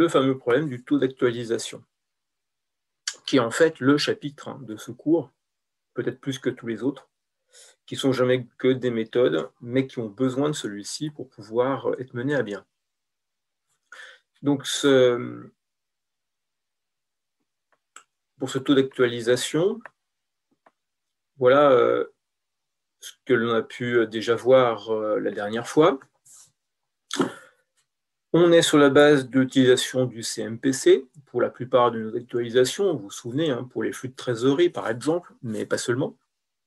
le fameux problème du taux d'actualisation, qui est en fait le chapitre de ce cours, peut-être plus que tous les autres, qui sont jamais que des méthodes, mais qui ont besoin de celui-ci pour pouvoir être menés à bien. Donc, pour ce taux d'actualisation, voilà ce que l'on a pu déjà voir la dernière fois. On est sur la base de l'utilisation du CMPC pour la plupart de nos actualisations, vous vous souvenez, hein, pour les flux de trésorerie par exemple, mais pas seulement.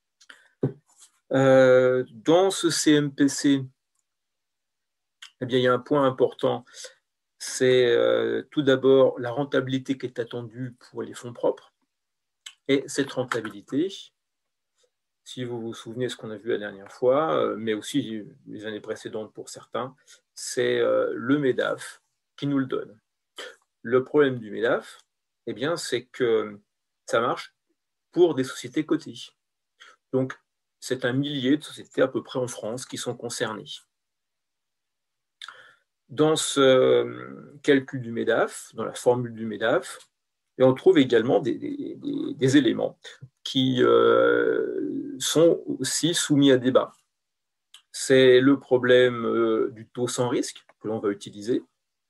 Dans ce CMPC, eh bien, il y a un point important, c'est tout d'abord la rentabilité qui est attendue pour les fonds propres. Et cette rentabilité, si vous vous souvenez de ce qu'on a vu la dernière fois, mais aussi les années précédentes pour certains, c'est le MEDAF qui nous le donne. Le problème du MEDAF, eh bien, c'est que ça marche pour des sociétés cotées. Donc, c'est 1 millier de sociétés à peu près en France qui sont concernées. Dans ce calcul du MEDAF, dans la formule du MEDAF, et on trouve également des éléments qui sont aussi soumis à débat. C'est le problème du taux sans risque que l'on va utiliser.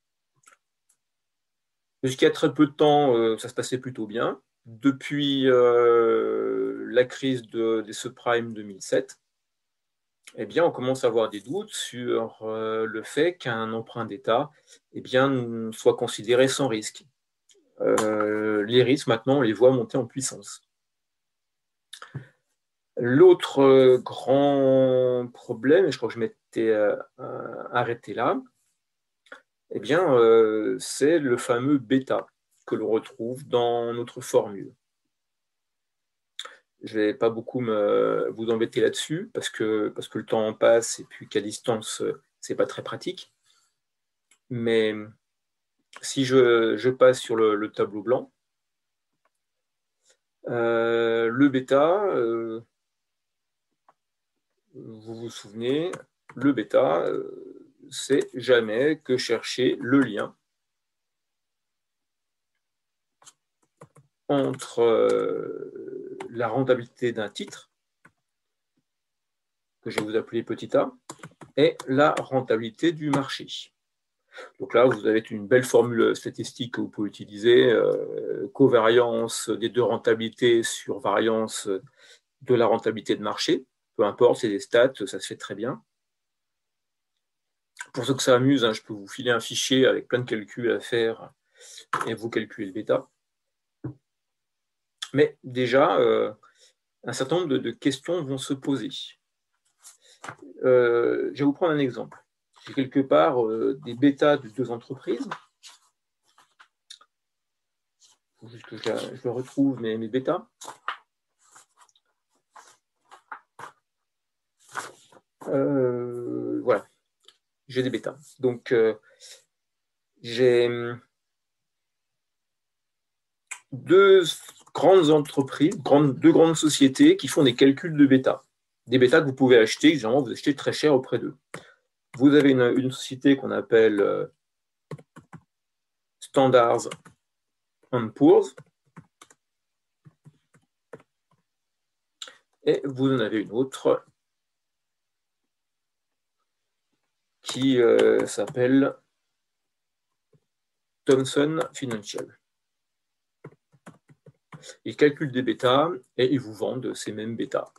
Jusqu'à très peu de temps, ça se passait plutôt bien. Depuis la crise des subprimes 2007, eh bien, on commence à avoir des doutes sur le fait qu'un emprunt d'État eh bien, soit considéré sans risque. Les risques, maintenant, on les voit monter en puissance. L'autre grand problème, et je crois que je m'étais arrêté là, eh bien, c'est le fameux bêta que l'on retrouve dans notre formule. Je ne vais pas beaucoup vous embêter là-dessus parce que le temps passe et puis qu'à distance, ce n'est pas très pratique. Mais si je passe sur le tableau blanc, le bêta, vous vous souvenez, le bêta, c'est jamais que chercher le lien entre la rentabilité d'un titre, que je vais vous appeler petit a, et la rentabilité du marché. Donc là, vous avez une belle formule statistique que vous pouvez utiliser, covariance des deux rentabilités sur variance de la rentabilité de marché. Peu importe, c'est des stats, ça se fait très bien. Pour ceux que ça amuse, hein, je peux vous filer un fichier avec plein de calculs à faire et vous calculez le bêta. Mais déjà, un certain nombre de questions vont se poser. Je vais vous prendre un exemple. J'ai quelque part des bêtas de 2 entreprises. Il faut juste que je retrouve mes bêtas. Voilà, j'ai des bêtas. Donc, j'ai 2 grandes entreprises, 2 grandes sociétés qui font des calculs de bêta. Des bêtas que vous pouvez acheter, généralement vous achetez très cher auprès d'eux. Vous avez une société qu'on appelle Standard & Poor's, et vous en avez une autre qui s'appelle Thomson Financial. Ils calculent des bêtas et ils vous vendent ces mêmes bêtas.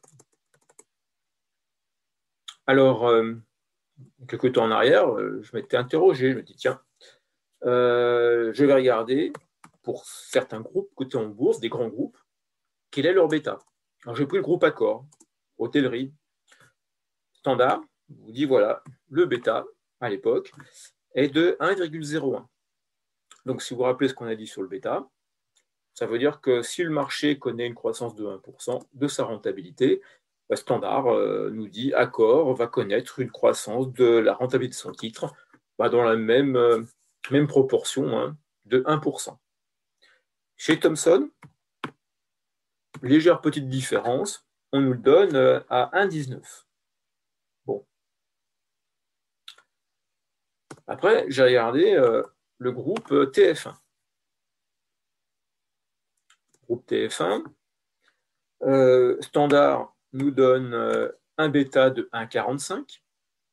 Alors, quelques temps en arrière, je m'étais interrogé, je me dis tiens, je vais regarder pour certains groupes cotés en bourse, des grands groupes, quel est leur bêta. Alors j'ai pris le groupe Accor, hôtellerie, standard, je vous dis voilà, le bêta à l'époque est de 1,01. Donc si vous vous rappelez ce qu'on a dit sur le bêta, ça veut dire que si le marché connaît une croissance de 1% de sa rentabilité, Standard nous dit Accor va connaître une croissance de la rentabilité de son titre dans la même proportion, hein, de 1%. Chez Thomson, légère petite différence, on nous le donne à 1,19. Bon. Après, j'ai regardé le groupe TF1. Groupe TF1, Standard nous donne un bêta de 1,45.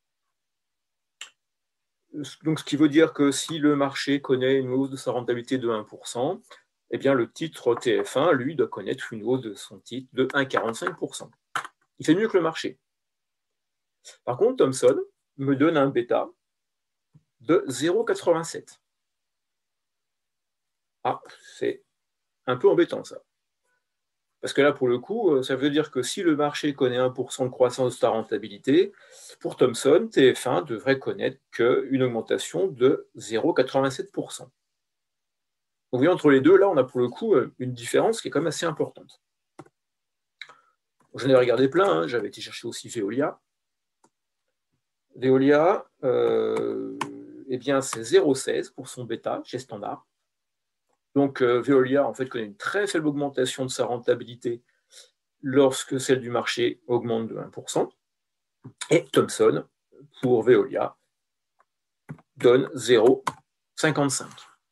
Donc, ce qui veut dire que si le marché connaît une hausse de sa rentabilité de 1%, eh bien, le titre TF1, lui, doit connaître une hausse de son titre de 1,45%. Il fait mieux que le marché. Par contre, Thomson me donne un bêta de 0,87. Ah, c'est un peu embêtant, ça. Parce que là, pour le coup, ça veut dire que si le marché connaît 1% de croissance de sa rentabilité, pour Thomson, TF1 devrait connaître qu'une augmentation de 0,87%. Donc, vous voyez, entre les deux, là, on a pour le coup une différence qui est quand même assez importante. J'en ai regardé plein, hein. J'avais été chercher aussi Veolia. Veolia, eh bien, c'est 0,16 pour son bêta chez Standard. Donc, Veolia, en fait, connaît une très faible augmentation de sa rentabilité lorsque celle du marché augmente de 1%. Et Thomson, pour Veolia, donne 0,55.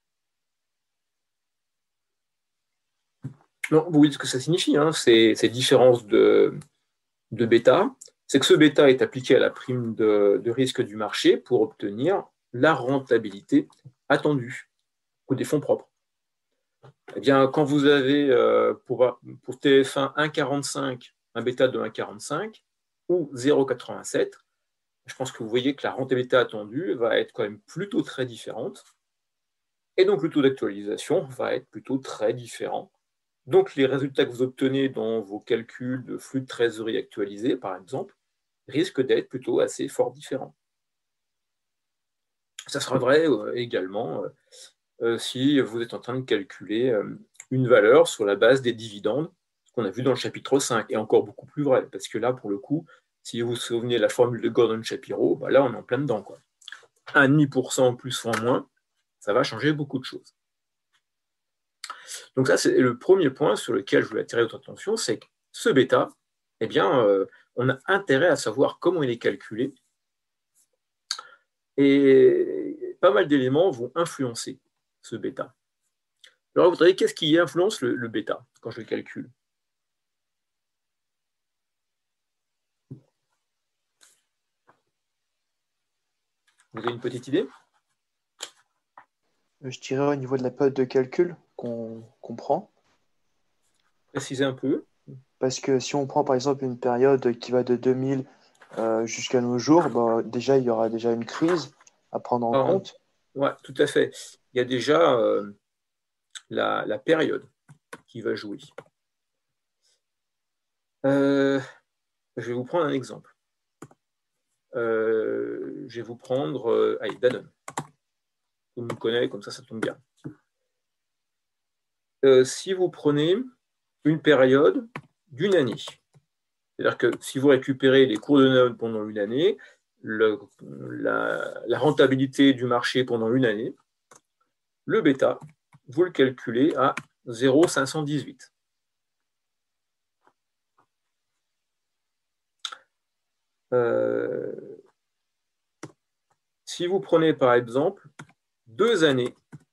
Donc, vous voyez ce que ça signifie, hein, ces différences de bêta. C'est que ce bêta est appliqué à la prime de risque du marché pour obtenir la rentabilité attendue ou des fonds propres. Eh bien, quand vous avez pour TF1 1,45, un bêta de 1,45 ou 0,87, je pense que vous voyez que la rentabilité attendue va être quand même plutôt très différente. Et donc, le taux d'actualisation va être plutôt très différent. Donc, les résultats que vous obtenez dans vos calculs de flux de trésorerie actualisés, par exemple, risquent d'être plutôt assez fort différents. Ça sera vrai également si vous êtes en train de calculer une valeur sur la base des dividendes, ce qu'on a vu dans le chapitre 5, et encore beaucoup plus vrai, parce que là, pour le coup, si vous vous souvenez de la formule de Gordon-Shapiro, bah là, on est en plein dedans, quoi. 1,5% plus ou en moins, ça va changer beaucoup de choses. Donc ça, c'est le premier point sur lequel je voulais attirer votre attention, c'est que ce bêta, eh bien, on a intérêt à savoir comment il est calculé, et pas mal d'éléments vont influencer ce bêta. Alors, vous savez, qu'est-ce qui influence le bêta quand je le calcule? Vous avez une petite idée? Je dirais au niveau de la période de calcul qu'on prend. Précisez un peu. Parce que si on prend par exemple une période qui va de 2000 jusqu'à nos jours, bah, déjà il y aura déjà une crise à prendre en compte. Ouais, tout à fait. Il y a déjà la période qui va jouer. Je vais vous prendre un exemple. Je vais vous prendre Danone. Tout le monde connaît, comme ça tombe bien. Si vous prenez une période d'une année, c'est-à-dire que si vous récupérez les cours de Danone pendant une année, la rentabilité du marché pendant une année, le bêta, vous le calculez à 0,518. Si vous prenez par exemple 2 années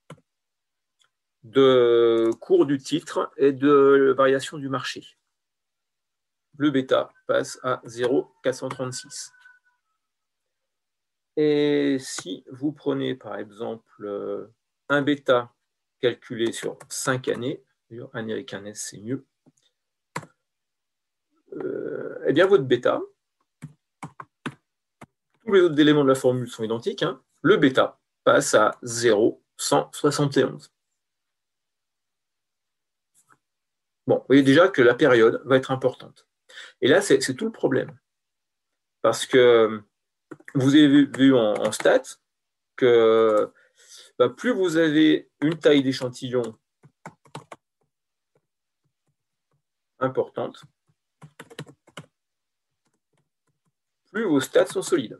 de cours du titre et de variation du marché, le bêta passe à 0,436. Et si vous prenez par exemple un bêta calculé sur 5 années, un avec un S c'est mieux, eh bien votre bêta, tous les autres éléments de la formule sont identiques, hein, le bêta passe à 0,171. Bon, vous voyez déjà que la période va être importante. Et là, c'est tout le problème. Parce que vous avez vu en stats que plus vous avez une taille d'échantillon importante, plus vos stats sont solides.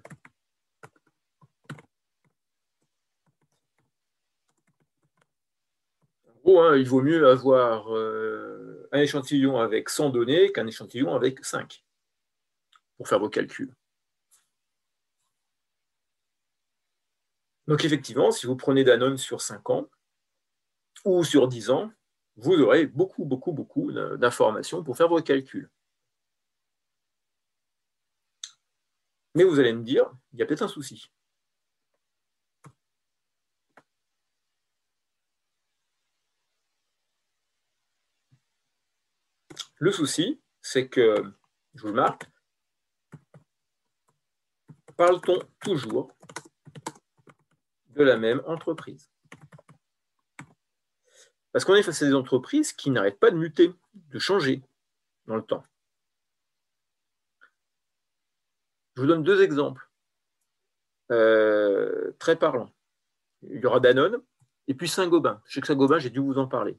En gros, hein, il vaut mieux avoir un échantillon avec 100 données qu'un échantillon avec 5 pour faire vos calculs. Donc effectivement, si vous prenez Danone sur 5 ans ou sur 10 ans, vous aurez beaucoup d'informations pour faire vos calculs. Mais vous allez me dire, il y a peut-être un souci. Le souci, c'est que, je vous le marque, parle-t-on toujours de la même entreprise? Parce qu'on est face à des entreprises qui n'arrêtent pas de muter, de changer dans le temps. Je vous donne 2 exemples très parlants. Il y aura Danone et puis Saint-Gobain. Je sais que Saint-Gobain, j'ai dû vous en parler.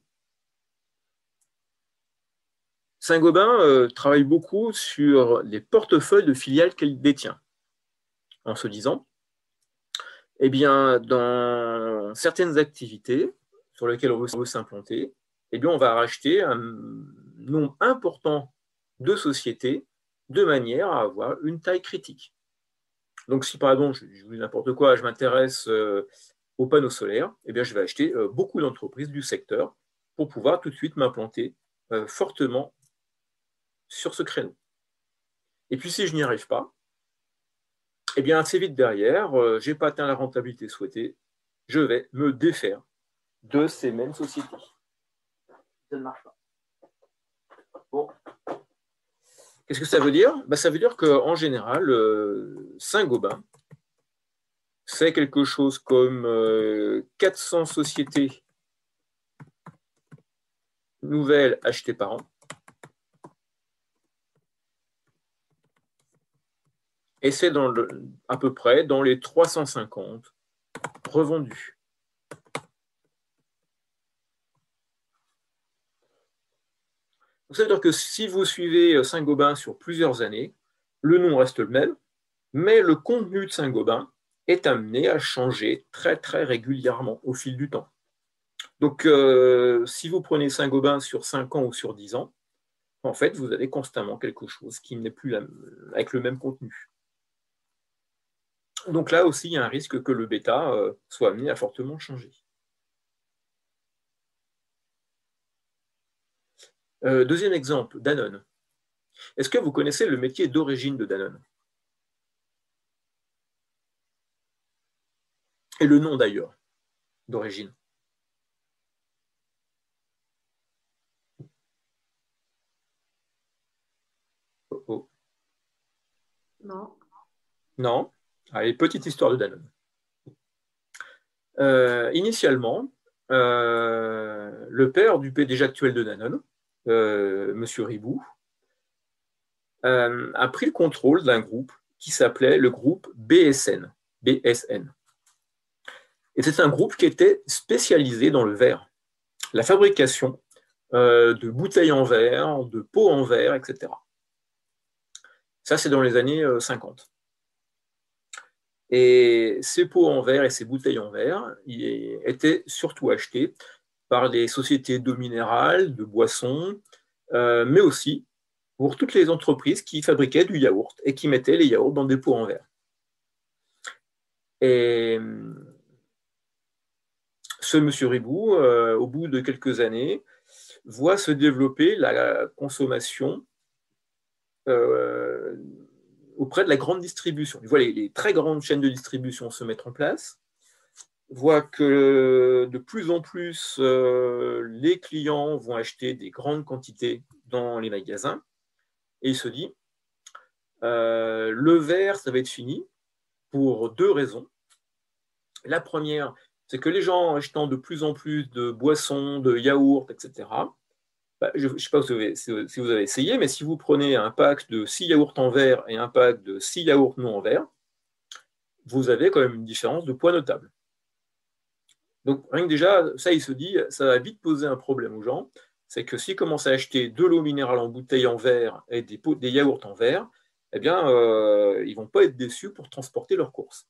Saint-Gobain travaille beaucoup sur les portefeuilles de filiales qu'elle détient, en se disant, eh bien, dans certaines activités sur lesquelles on veut s'implanter, eh bien, on va racheter un nombre important de sociétés de manière à avoir une taille critique. Donc, si par exemple, je vous dis n'importe quoi, je m'intéresse aux panneaux solaires, eh bien, je vais acheter beaucoup d'entreprises du secteur pour pouvoir tout de suite m'implanter fortement sur ce créneau. Et puis, si je n'y arrive pas, eh bien, assez vite derrière, je n'ai pas atteint la rentabilité souhaitée, je vais me défaire de ces mêmes sociétés. Ça ne marche pas. Bon. Qu'est-ce que ça veut dire? Ça veut dire qu'en général, Saint-Gobain, c'est quelque chose comme 400 sociétés nouvelles achetées par an. Et c'est à peu près dans les 350 revendus. Donc, ça veut dire que si vous suivez Saint-Gobain sur plusieurs années, le nom reste le même, mais le contenu de Saint-Gobain est amené à changer très régulièrement au fil du temps. Donc, si vous prenez Saint-Gobain sur 5 ans ou sur 10 ans, en fait, vous avez constamment quelque chose qui n'est plus avec le même contenu. Donc là aussi, il y a un risque que le bêta soit amené à fortement changer. Deuxième exemple, Danone. Est-ce que vous connaissez le métier d'origine de Danone? Et le nom d'ailleurs, d'origine. Oh. Non. Non. Allez, petite histoire de Danone. Initialement, le père du PDG actuel de Danone, Monsieur Ribou, a pris le contrôle d'un groupe qui s'appelait le groupe BSN. BSN. Et c'est un groupe qui était spécialisé dans le verre, la fabrication de bouteilles en verre, de pots en verre, etc. Ça, c'est dans les années 50. Et ces pots en verre et ces bouteilles en verre étaient surtout achetés par les sociétés d'eau minérale, de boissons, mais aussi pour toutes les entreprises qui fabriquaient du yaourt et qui mettaient les yaourts dans des pots en verre. Et ce monsieur Ribou, au bout de quelques années, voit se développer la consommation auprès de la grande distribution. Il voit les très grandes chaînes de distribution se mettre en place, voit que de plus en plus les clients vont acheter des grandes quantités dans les magasins, et il se dit le verre, ça va être fini pour 2 raisons. La première, c'est que les gens achetant de plus en plus de boissons, de yaourts, etc., je ne sais pas si vous avez essayé, mais si vous prenez un pack de 6 yaourts en verre et un pack de 6 yaourts non en verre, vous avez quand même une différence de poids notable. Donc, rien que déjà, ça, il se dit, ça va vite poser un problème aux gens, c'est que s'ils commencent à acheter de l'eau minérale en bouteille en verre et des yaourts en verre, eh bien, ils ne vont pas être déçus pour transporter leurs courses.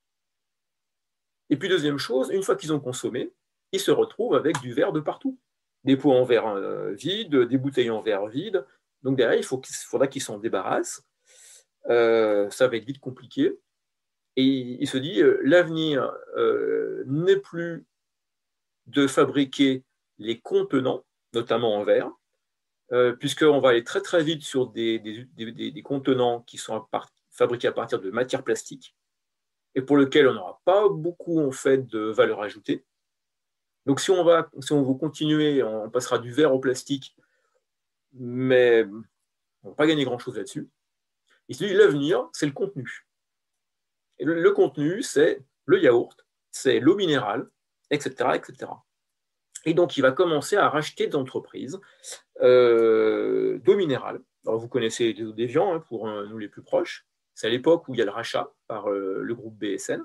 Et puis, deuxième chose, une fois qu'ils ont consommé, ils se retrouvent avec du verre de partout. Des pots en verre vides, des bouteilles en verre vides. Donc derrière, faudra qu'ils s'en débarrassent. Ça va être vite compliqué. Et il se dit, l'avenir n'est plus de fabriquer les contenants, notamment en verre, puisqu'on va aller très très vite sur des contenants qui sont fabriqués à partir de matières plastiques et pour lesquels on n'aura pas beaucoup en fait de valeur ajoutée. Donc si on veut continuer, on passera du verre au plastique, mais on ne va pas gagner grand-chose là-dessus. Il se dit l'avenir, c'est le contenu. Et le contenu, c'est le yaourt, c'est l'eau minérale, etc., etc. Et donc, il va commencer à racheter des entreprises d'eau minérale. Alors, vous connaissez les eaux d'Évian, hein, pour nous les plus proches. C'est à l'époque où il y a le rachat par le groupe BSN.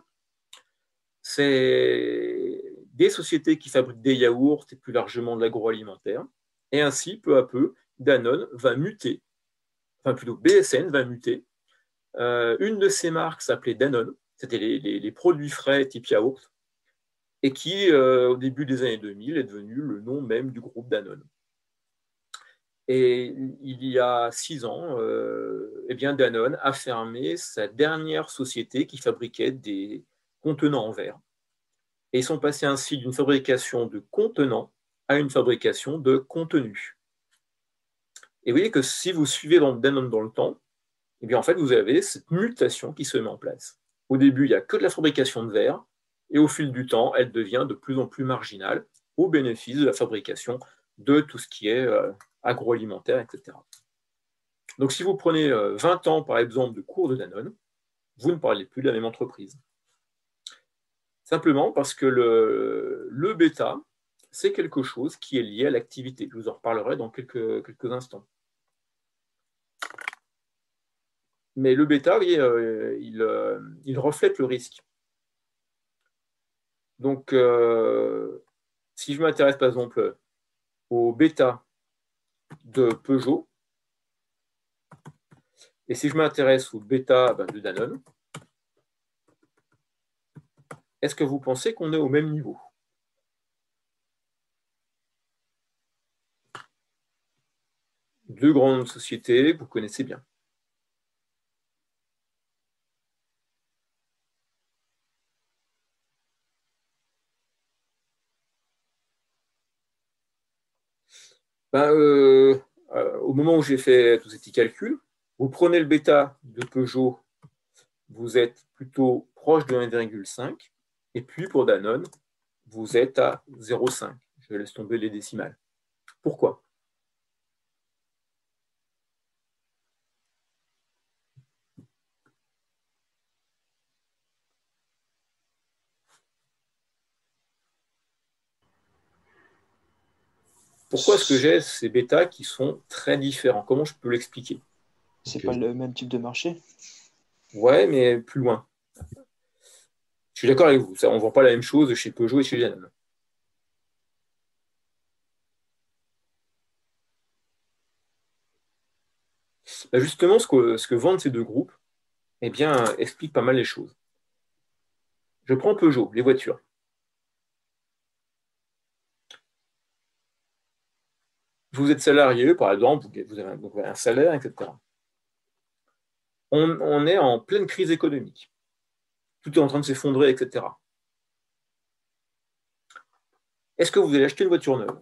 C'est des sociétés qui fabriquent des yaourts et plus largement de l'agroalimentaire. Et ainsi, peu à peu, Danone va muter, enfin plutôt BSN va muter. Une de ces marques s'appelait Danone, c'était les produits frais type yaourt, et qui, au début des années 2000, est devenu le nom même du groupe Danone. Et il y a 6 ans, eh bien Danone a fermé sa dernière société qui fabriquait des contenants en verre. Et ils sont passés ainsi d'une fabrication de contenants à une fabrication de contenu. Et vous voyez que si vous suivez Danone dans le temps, eh bien en fait, vous avez cette mutation qui se met en place. Au début, il n'y a que de la fabrication de verre, et au fil du temps, elle devient de plus en plus marginale au bénéfice de la fabrication de tout ce qui est agroalimentaire, etc. Donc si vous prenez 20 ans, par exemple, de cours de Danone, vous ne parlez plus de la même entreprise. Simplement parce que le bêta, c'est quelque chose qui est lié à l'activité. Je vous en reparlerai dans quelques instants. Mais le bêta, vous voyez, il reflète le risque. Donc, si je m'intéresse par exemple au bêta de Peugeot, et si je m'intéresse au bêta de Danone, est-ce que vous pensez qu'on est au même niveau? Deux grandes sociétés que vous connaissez bien. Au moment où j'ai fait tous ces petits calculs, vous prenez le bêta de Peugeot, vous êtes plutôt proche de 1,5, et puis pour Danone, vous êtes à 0,5. Je laisse tomber les décimales. Pourquoi? Pourquoi est-ce que j'ai ces bêtas qui sont très différents? Comment je peux l'expliquer? C'est pas le même type de marché? Ouais, mais plus loin. Je suis d'accord avec vous. On ne vend pas la même chose chez Peugeot et chez Danone. Justement, ce que vendent ces deux groupes, eh bien, explique pas mal les choses. Je prends Peugeot, les voitures. Vous êtes salarié, par exemple, vous avez un salaire, etc. On est en pleine crise économique. Tout est en train de s'effondrer, etc. Est-ce que vous allez acheter une voiture neuve?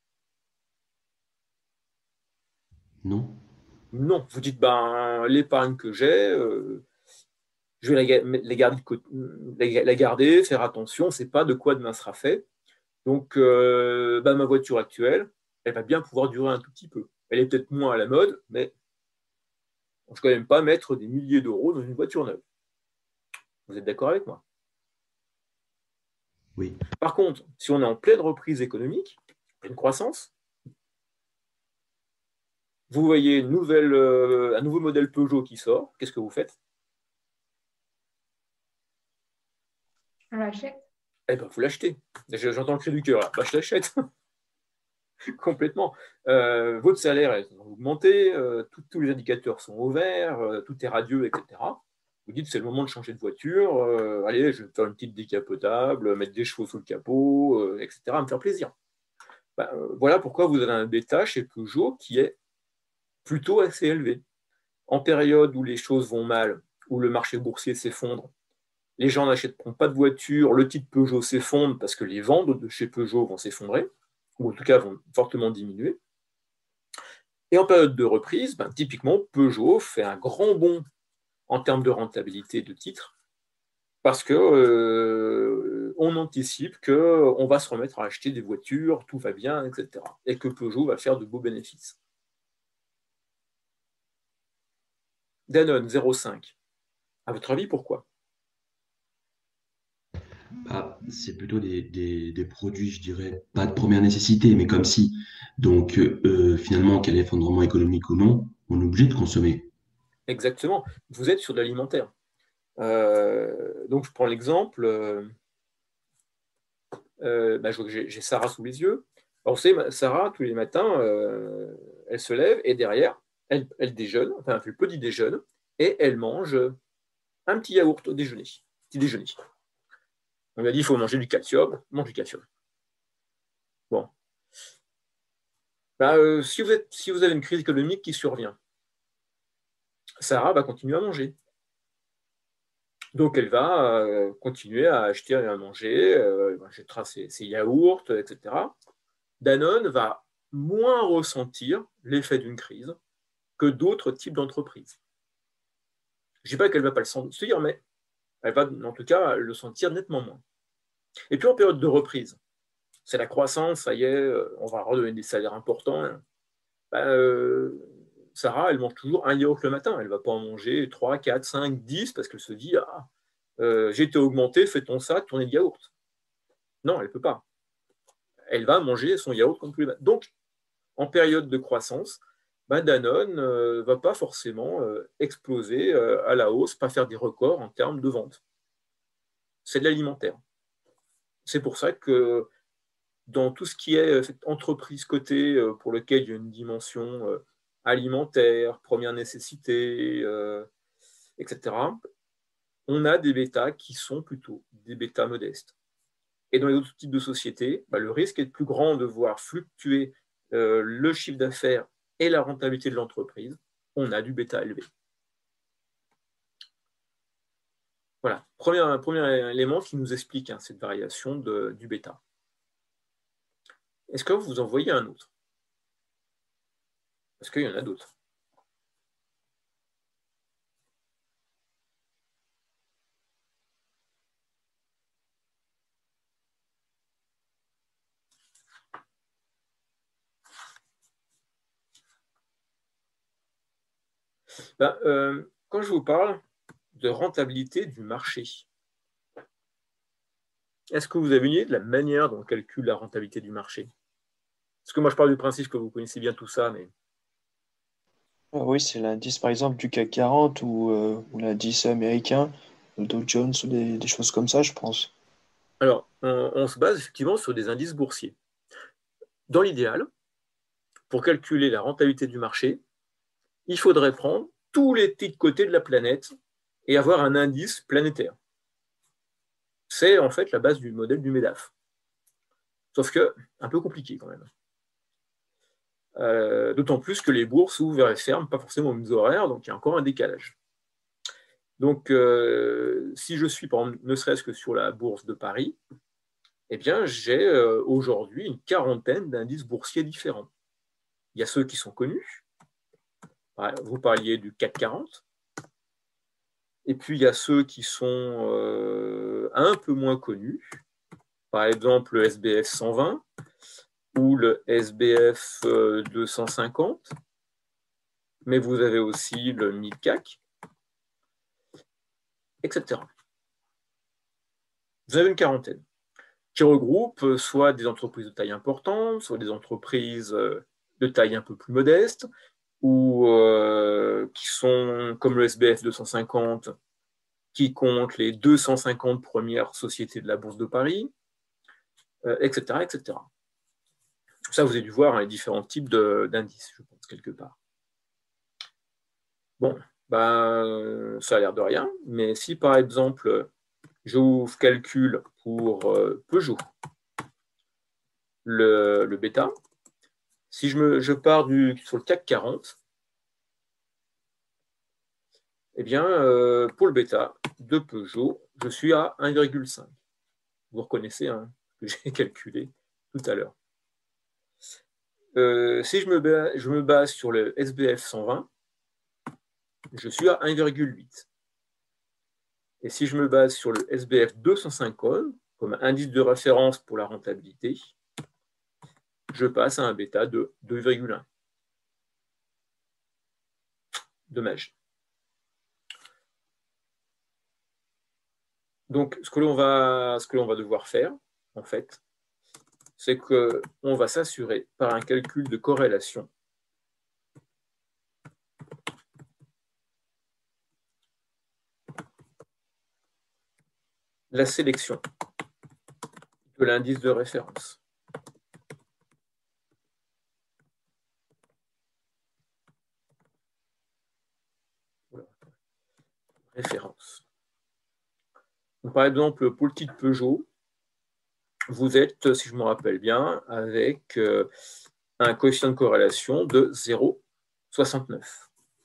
Non. Non. Vous dites, l'épargne que j'ai, je vais la garder, faire attention, c'est pas de quoi demain sera fait. Donc, ma voiture actuelle, elle va bien pouvoir durer un tout petit peu. Elle est peut-être moins à la mode, mais je ne vais quand même pas mettre des milliers d'euros dans une voiture neuve. Vous êtes d'accord avec moi? Oui. Par contre, si on est en pleine reprise économique, pleine croissance, vous voyez un nouveau modèle Peugeot qui sort, qu'est-ce que vous faites? On l'achète. Eh bien, vous l'achetez. J'entends le cri du cœur, là. Je l'achète. Complètement. Votre salaire est augmenté, tous les indicateurs sont au vert, tout est radieux, etc. Vous dites c'est le moment de changer de voiture, allez, je vais faire une petite décapotable, mettre des chevaux sous le capot, etc., me faire plaisir. Voilà pourquoi vous avez un bêta chez Peugeot qui est plutôt assez élevé. En période où les choses vont mal, où le marché boursier s'effondre, les gens n'achèteront pas de voiture, le titre Peugeot s'effondre parce que les ventes de chez Peugeot vont s'effondrer, ou en tout cas vont fortement diminuer. Et en période de reprise, typiquement, Peugeot fait un grand bond en termes de rentabilité de titres, parce que on anticipe qu'on va se remettre à acheter des voitures, tout va bien, etc. Et que Peugeot va faire de beaux bénéfices. Danone 0,5. À votre avis, pourquoi? Bah, c'est plutôt des produits, je dirais, pas de première nécessité, mais comme si. Donc, finalement, quel effondrement économique ou non, on est obligé de consommer. Exactement. Vous êtes sur de l'alimentaire. Donc, je prends l'exemple. Je vois que j'ai Sarah sous les yeux. Alors, vous savez, Sarah, tous les matins, elle se lève et derrière, elle déjeune, enfin, elle fait le petit déjeune et elle mange un petit yaourt au déjeuner, petit déjeuner. On lui a dit il faut manger du calcium, mange du calcium. Bon. Si vous avez une crise économique qui survient, Sarah va continuer à manger. Donc, elle va continuer à acheter à manger, elle achètera ses yaourts, etc. Danone va moins ressentir l'effet d'une crise que d'autres types d'entreprises. Je ne dis pas qu'elle ne va pas le sentir, mais elle va en tout cas le sentir nettement moins. Et puis en période de reprise, c'est la croissance, ça y est, on va redonner des salaires importants. Sarah, elle mange toujours un yaourt le matin. Elle ne va pas en manger 3, 4, 5, 10 parce qu'elle se dit j'ai été augmentée, fais-ton ça, tournée de yaourt. Non, elle ne peut pas. Elle va manger son yaourt comme tous les matins. Donc, en période de croissance, Danone ne va pas forcément exploser à la hausse, pas faire des records en termes de vente. C'est de l'alimentaire. C'est pour ça que dans tout ce qui est entreprise cotée pour lequel il y a une dimension alimentaire, première nécessité, etc., on a des bêtas qui sont plutôt des bêtas modestes. Et dans les autres types de sociétés, le risque est plus grand de voir fluctuer le chiffre d'affaires et la rentabilité de l'entreprise. On a du bêta élevé. Voilà, premier élément qui nous explique cette variation du bêta. Est-ce que vous en voyez un autre? Parce qu'il y en a d'autres. Quand je vous parle de rentabilité du marché, est-ce que vous avez une idée de la manière dont on calcule la rentabilité du marché? Parce que moi, je parle du principe que vous connaissez bien tout ça, mais... Oui, c'est l'indice par exemple du CAC 40 ou l'indice américain, le Dow Jones ou des choses comme ça, je pense. Alors, on se base effectivement sur des indices boursiers. Dans l'idéal, pour calculer la rentabilité du marché, il faudrait prendre tous les titres cotés de la planète et avoir un indice planétaire. C'est en fait la base du modèle du MEDAF. Sauf que, un peu compliqué quand même. D'autant plus que les bourses ouvrent et ferment pas forcément aux mêmes horaires, donc il y a encore un décalage. Donc, si je suis, par exemple, ne serait-ce que sur la bourse de Paris, eh bien, j'ai aujourd'hui une quarantaine d'indices boursiers différents. Il y a ceux qui sont connus. Vous parliez du CAC 40. Et puis, il y a ceux qui sont un peu moins connus. Par exemple, le SBF 120 ou le SBF 250. Mais vous avez aussi le MidCAC, etc. Vous avez une quarantaine qui regroupe soit des entreprises de taille importante, soit des entreprises de taille un peu plus modeste, ou qui sont comme le SBF 250, qui compte les 250 premières sociétés de la Bourse de Paris, etc., etc. Ça, vous avez dû voir les différents types d'indices, je pense, quelque part. Bon, ça a l'air de rien, mais si par exemple, je vous calcule pour Peugeot le bêta, si je pars sur le CAC 40, eh bien, pour le bêta, de Peugeot, je suis à 1,5. Vous reconnaissez hein, que j'ai calculé tout à l'heure. Si je me base sur le SBF 120, je suis à 1,8. Et si je me base sur le SBF 250 comme indice de référence pour la rentabilité, je passe à un bêta de 2,1. Dommage. Donc, ce que l'on va devoir faire, en fait, c'est qu'on va s'assurer par un calcul de corrélation la sélection de l'indice de référence. Voilà. Référence. Donc, par exemple, pour le titre Peugeot, vous êtes, si je me rappelle bien, avec un coefficient de corrélation de 0,69.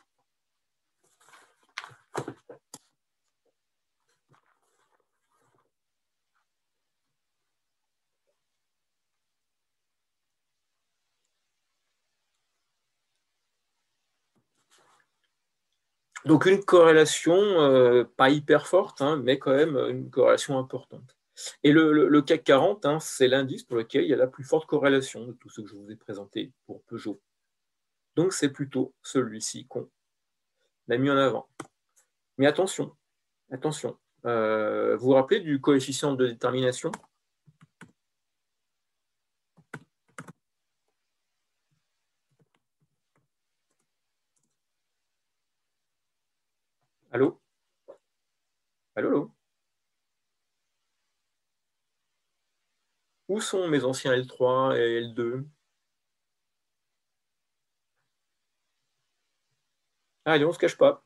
Donc une corrélation pas hyper forte, hein, mais quand même une corrélation importante. Et le CAC 40, hein, c'est l'indice pour lequel il y a la plus forte corrélation de tous ceux que je vous ai présentés pour Peugeot. Donc c'est plutôt celui-ci qu'on a mis en avant. Mais attention, attention. Vous vous rappelez du coefficient de détermination ? Allô ? Allô, allô ? Où sont mes anciens L3 et L2 ? Allez, on ne se cache pas.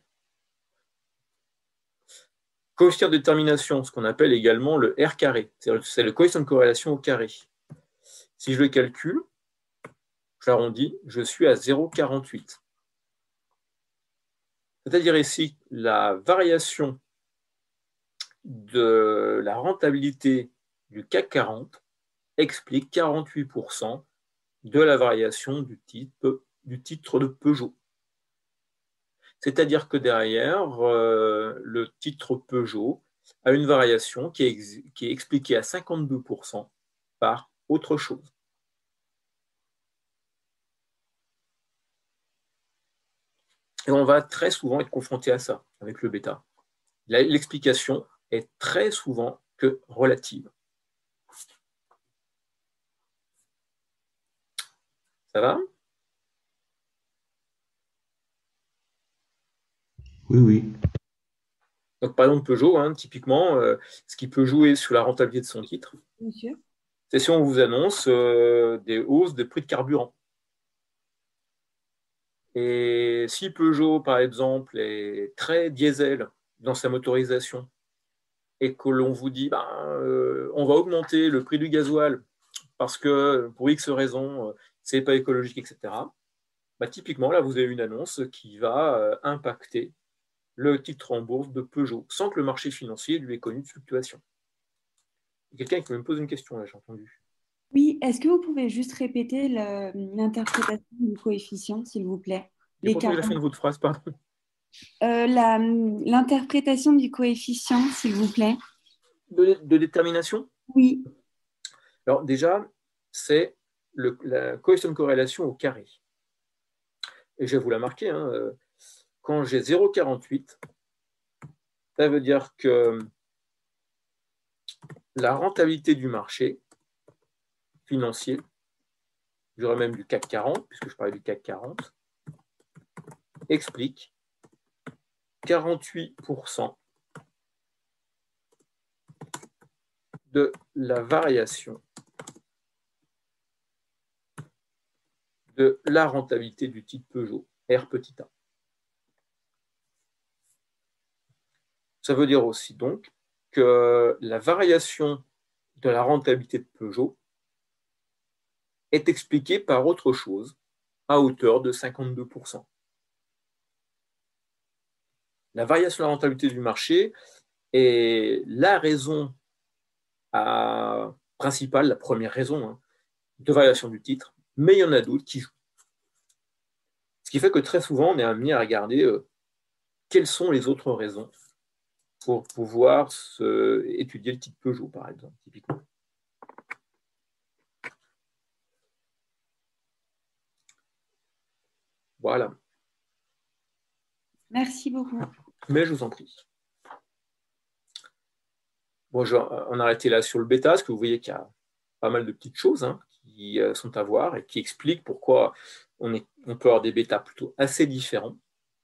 Coefficient de détermination, ce qu'on appelle également le R carré. C'est le coefficient de corrélation au carré. Si je le calcule, j'arrondis, je suis à 0,48. C'est-à-dire ici, la variation de la rentabilité du CAC 40 explique 48% de la variation du titre de Peugeot. C'est-à-dire que derrière, le titre Peugeot a une variation qui est expliquée à 52% par autre chose. Et on va très souvent être confronté à ça avec le bêta. L'explication est très souvent que relative. Ça va ? Oui, oui. Donc, par exemple, Peugeot, hein, typiquement, ce qui peut jouer sur la rentabilité de son titre, Monsieur. c'est si on vous annonce des hausses de prix de carburant. Et si Peugeot, par exemple, est très diesel dans sa motorisation et que l'on vous dit on va augmenter le prix du gasoil parce que pour X raisons, c'est pas écologique, etc., typiquement, là, vous avez une annonce qui va impacter le titre en bourse de Peugeot sans que le marché financier lui ait connu de fluctuation. Il y a quelqu'un qui me pose une question, là, j'ai entendu. Oui, est-ce que vous pouvez juste répéter l'interprétation du coefficient, s'il vous plaît? J'ai pas entendu la fin de votre phrase, pardon. L'interprétation du coefficient, s'il vous plaît. De détermination ? Oui. Alors déjà, c'est la coefficient de corrélation au carré. Et je vais vous la marquer. Hein, quand j'ai 0,48, ça veut dire que la rentabilité du marché financier, j'aurais même du CAC 40, puisque je parlais du CAC 40, explique 48% de la variation de la rentabilité du titre Peugeot, R petit a. Ça veut dire aussi donc que la variation de la rentabilité de Peugeot est expliquée par autre chose à hauteur de 52%. La variation de la rentabilité du marché Et la raison principale, la première raison de variation du titre, mais il y en a d'autres qui jouent. Ce qui fait que très souvent, on est amené à regarder quelles sont les autres raisons pour pouvoir étudier le titre Peugeot, par exemple, typiquement. Voilà. Merci beaucoup. Mais je vous en prie. Bon, on a arrêté là sur le bêta, parce que vous voyez qu'il y a pas mal de petites choses qui sont à voir et qui expliquent pourquoi on peut avoir des bêtas plutôt assez différents.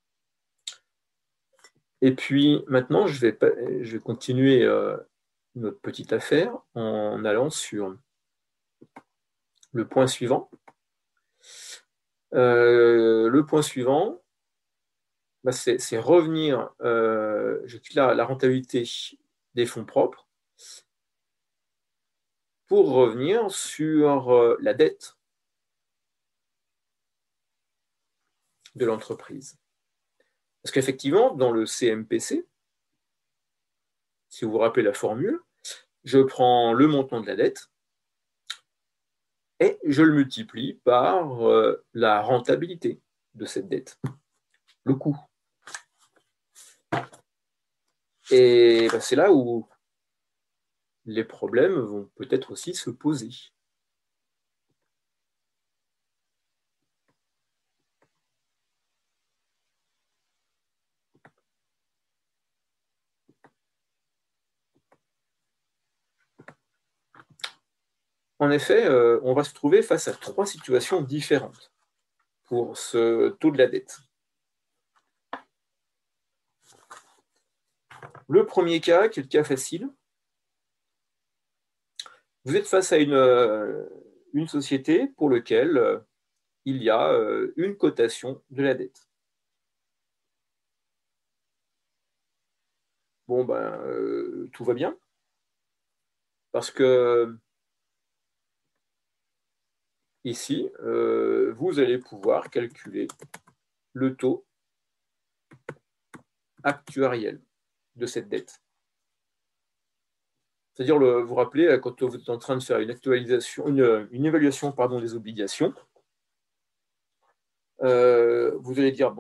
Et puis maintenant, je vais continuer notre petite affaire en allant sur le point suivant. Le point suivant, c'est revenir, j'étudie la rentabilité des fonds propres pour revenir sur la dette de l'entreprise. Parce qu'effectivement, dans le CMPC, si vous vous rappelez la formule, je prends le montant de la dette et je le multiplie par la rentabilité de cette dette, le coût. Et c'est là où les problèmes vont peut-être aussi se poser. En effet, on va se trouver face à 3 situations différentes pour ce taux de la dette. Le premier cas, qui est le cas facile, vous êtes face à une société pour laquelle il y a une cotation de la dette. Bon, tout va bien, parce que ici, vous allez pouvoir calculer le taux actuariel de cette dette. C'est-à-dire, vous vous rappelez, quand vous êtes en train de faire une évaluation des obligations, vous allez dire,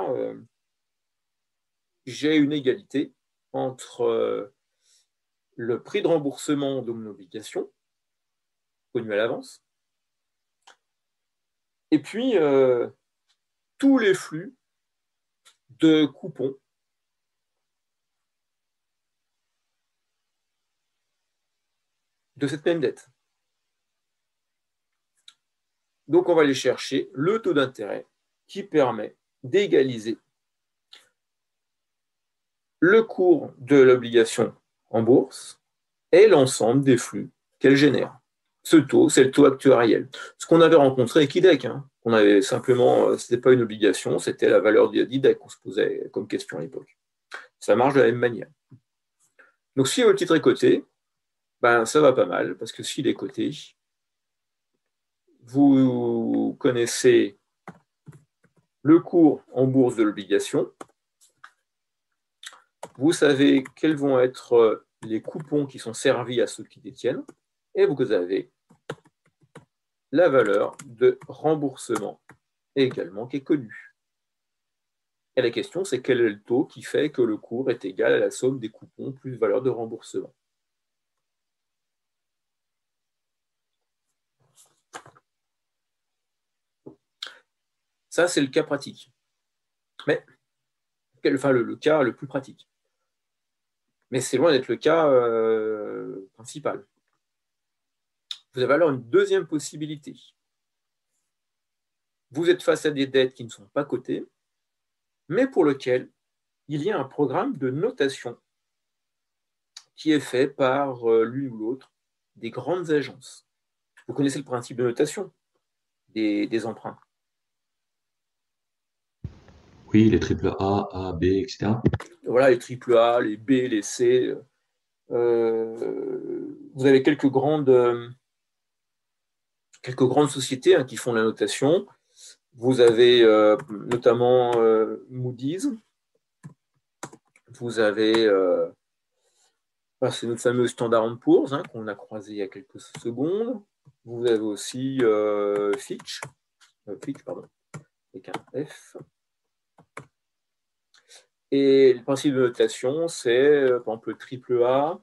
j'ai une égalité entre le prix de remboursement de mon obligation, connu à l'avance, et puis tous les flux de coupons de cette même dette. Donc, on va aller chercher le taux d'intérêt qui permet d'égaliser le cours de l'obligation en bourse et l'ensemble des flux qu'elle génère. Ce taux, c'est le taux actuariel. Ce qu'on avait rencontré avec IDEC, on avait simplement, ce n'était pas une obligation, c'était la valeur d'IDEC qu'on se posait comme question à l'époque. Ça marche de la même manière. Donc, si votre titre est coté, ça va pas mal, parce que s'il est coté, vous connaissez le cours en bourse de l'obligation, vous savez quels vont être les coupons qui sont servis à ceux qui détiennent, et vous avez la valeur de remboursement également qui est connue. Et la question, c'est quel est le taux qui fait que le cours est égal à la somme des coupons plus valeur de remboursement. Ça, c'est le cas pratique. Mais, le cas le plus pratique. Mais c'est loin d'être le cas principal. Vous avez alors une deuxième possibilité. Vous êtes face à des dettes qui ne sont pas cotées, mais pour lesquelles il y a un programme de notation qui est fait par l'une ou l'autre des grandes agences. Vous connaissez le principe de notation des emprunts. Oui, les triple A, B, etc. Voilà, les triple A, les B, les C. Vous avez quelques grandes sociétés qui font la notation. Vous avez notamment Moody's. Vous avez Voilà, c'est notre fameux Standard & Poor's qu'on a croisé il y a quelques secondes. Vous avez aussi Fitch, pardon, avec un F. Et le principe de notation, c'est par exemple le triple A.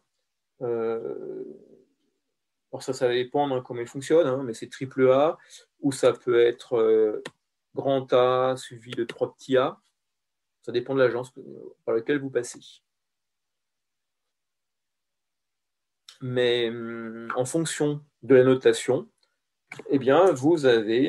Alors ça va dépendre comment il fonctionne, mais c'est triple A, ou ça peut être grand A suivi de 3 petits A. Ça dépend de l'agence par laquelle vous passez. Mais en fonction de la notation, eh bien, vous avez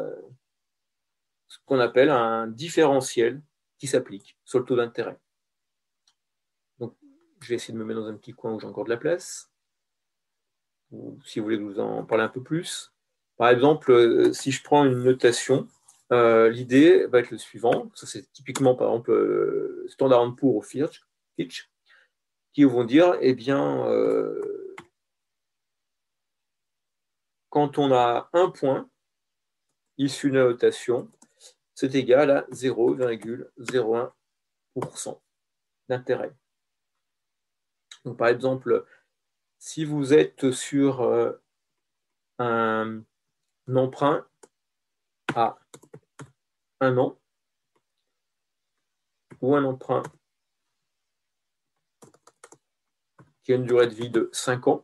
ce qu'on appelle un différentiel qui s'applique sur le taux d'intérêt. Donc, je vais essayer de me mettre dans un petit coin où j'ai encore de la place. Ou si vous voulez que je vous en parle un peu plus. Par exemple, si je prends une notation, l'idée va être le suivant. Ça, c'est typiquement, par exemple, Standard & Poor's ou Fitch, qui vont dire, eh bien, quand on a un point issu de la notation, c'est égal à 0,01% d'intérêt. Donc, par exemple, si vous êtes sur un emprunt à 1 an ou un emprunt qui a une durée de vie de 5 ans,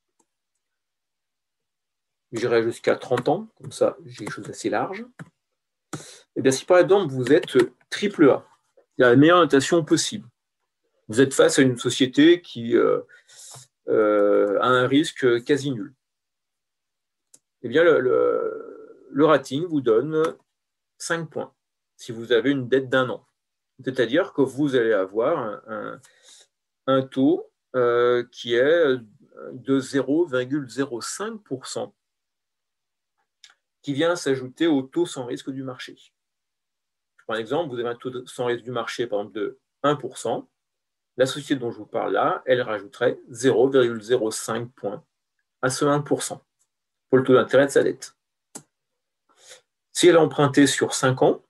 j'irai jusqu'à 30 ans, comme ça j'ai quelque chose d'assez large. Et bien si par exemple vous êtes triple A, il y a la meilleure notation possible. Vous êtes face à une société qui a un risque quasi nul. Eh bien le rating vous donne 5 points si vous avez une dette d'1 an. C'est-à-dire que vous allez avoir un taux qui est de 0,05% qui vient s'ajouter au taux sans risque du marché. Par exemple, vous avez un taux sans risque du marché par exemple de 1%. La société dont je vous parle là, elle rajouterait 0,05 points à ce 1% pour le taux d'intérêt de sa dette. Si elle a emprunté sur 5 ans,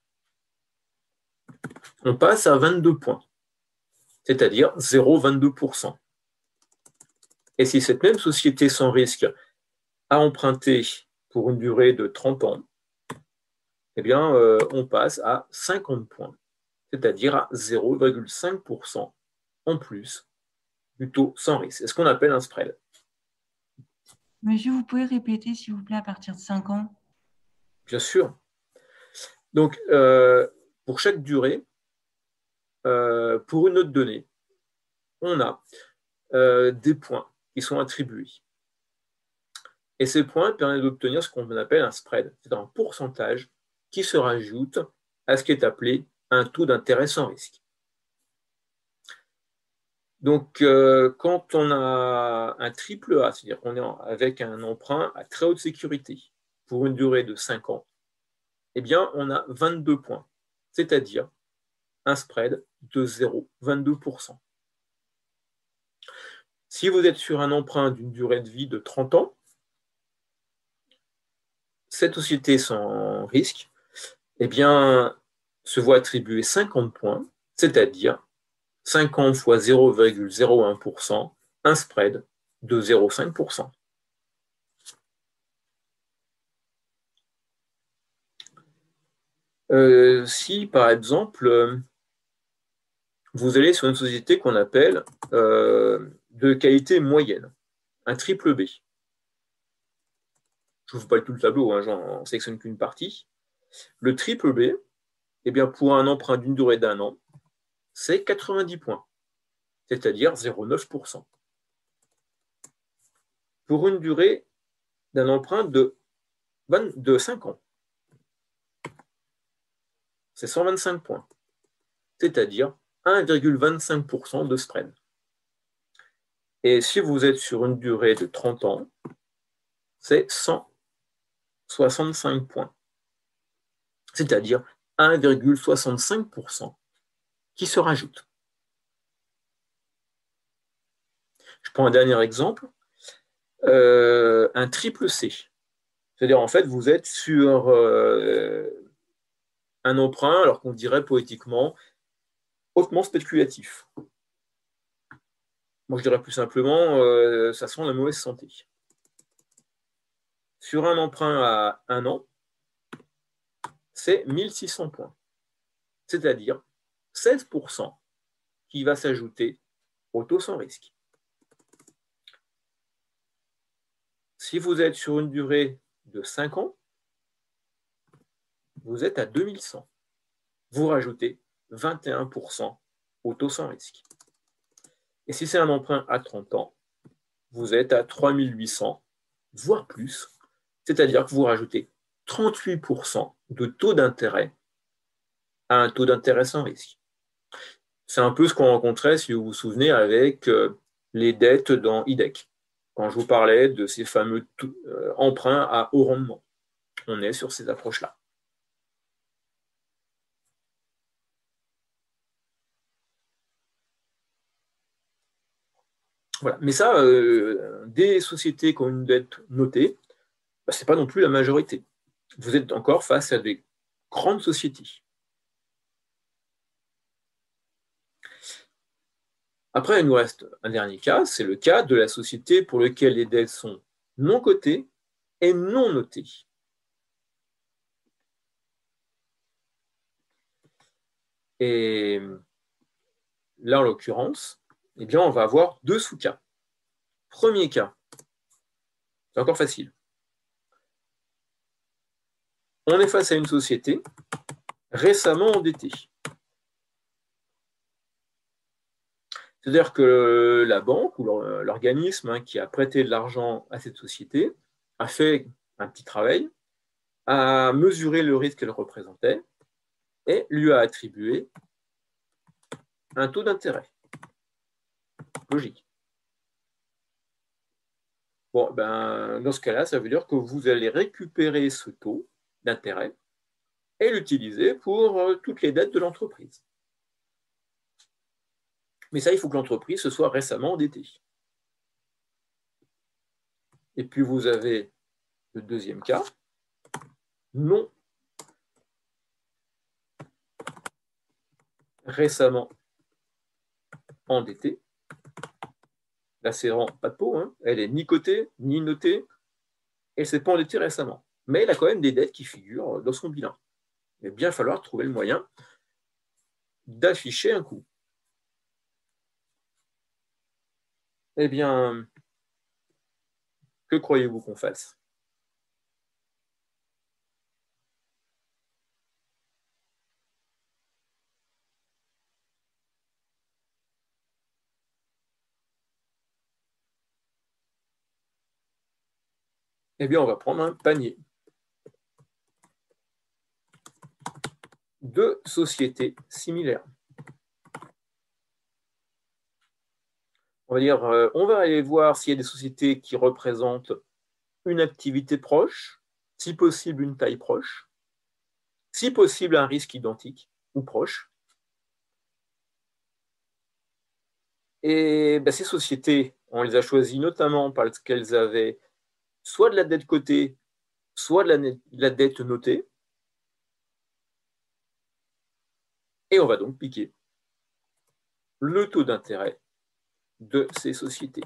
on passe à 22 points, c'est-à-dire 0,22%. Et si cette même société sans risque a emprunté pour une durée de 30 ans, eh bien, on passe à 50 points, c'est-à-dire à 0,5% en plus du taux sans risque. C'est ce qu'on appelle un spread. Monsieur, vous pouvez répéter, s'il vous plaît, à partir de 5 ans? Bien sûr. Donc, pour chaque durée, pour une autre donnée, on a des points qui sont attribués. Et ces points permettent d'obtenir ce qu'on appelle un spread, c'est un pourcentage qui se rajoute à ce qui est appelé un taux d'intérêt sans risque. Donc, quand on a un triple A, c'est-à-dire qu'on est avec un emprunt à très haute sécurité pour une durée de 5 ans, eh bien, on a 22 points, c'est-à-dire un spread de 0,22%. Si vous êtes sur un emprunt d'une durée de vie de 30 ans, cette société sans risque, eh bien, se voit attribuer 50 points, c'est-à-dire 50 fois 0,01%, un spread de 0,5%. Si, par exemple, vous allez sur une société qu'on appelle de qualité moyenne, un triple B. Je ne vous parle pas tout le tableau, j'en sélectionne qu'une partie. Le triple B, eh bien, pour un emprunt d'une durée d'1 an, c'est 90 points, c'est-à-dire 0,9%. Pour une durée d'un emprunt de 5 ans, c'est 125 points, c'est-à-dire 1,25% de spread. Et si vous êtes sur une durée de 30 ans, c'est 165 points, c'est-à-dire 1,65% qui se rajoute. Je prends un dernier exemple, un triple C. C'est-à-dire, en fait, vous êtes sur un emprunt, alors qu'on dirait poétiquement, hautement spéculatif. moi je dirais plus simplement, ça sent la mauvaise santé. Sur un emprunt à 1 an, c'est 1600 points. C'est-à-dire 16% qui va s'ajouter au taux sans risque. Si vous êtes sur une durée de 5 ans, vous êtes à 2100. Vous rajoutez 21% au taux sans risque. Et si c'est un emprunt à 30 ans, vous êtes à 3800, voire plus. C'est-à-dire que vous rajoutez 38% de taux d'intérêt à un taux d'intérêt sans risque. C'est un peu ce qu'on rencontrait, si vous vous souvenez, avec les dettes dans IDEC, quand je vous parlais de ces fameux emprunts à haut rendement. On est sur ces approches-là. Voilà. Mais ça, des sociétés qui ont une dette notée, ce n'est pas non plus la majorité. Vous êtes encore face à des grandes sociétés. Après, il nous reste un dernier cas, c'est le cas de la société pour laquelle les dettes sont non cotées et non notées. Et là, en l'occurrence, eh bien, on va avoir 2 sous-cas. Premier cas, c'est encore facile. On est face à une société récemment endettée. C'est-à-dire que la banque ou l'organisme qui a prêté de l'argent à cette société a fait un petit travail, a mesuré le risque qu'elle représentait et lui a attribué un taux d'intérêt. Logique. Bon, dans ce cas-là, ça veut dire que vous allez récupérer ce taux d'intérêt et l'utiliser pour toutes les dettes de l'entreprise. Mais ça, il faut que l'entreprise se soit récemment endettée. Et puis, vous avez le deuxième cas, non récemment endettée. Là, c'est vraiment pas de peau, hein. Elle est ni cotée, ni notée, et elle ne s'est pas endettée récemment. Mais elle a quand même des dettes qui figurent dans son bilan. Il va bien falloir trouver le moyen d'afficher un coût. Eh bien, que croyez-vous qu'on fasse? Eh bien, on va prendre un panier de sociétés similaires. On va dire, on va aller voir s'il y a des sociétés qui représentent une activité proche, si possible une taille proche, si possible un risque identique ou proche. Et ces sociétés, on les a choisies notamment parce qu'elles avaient soit de la dette cotée, soit de la dette notée. Et on va donc piquer le taux d'intérêt de ces sociétés.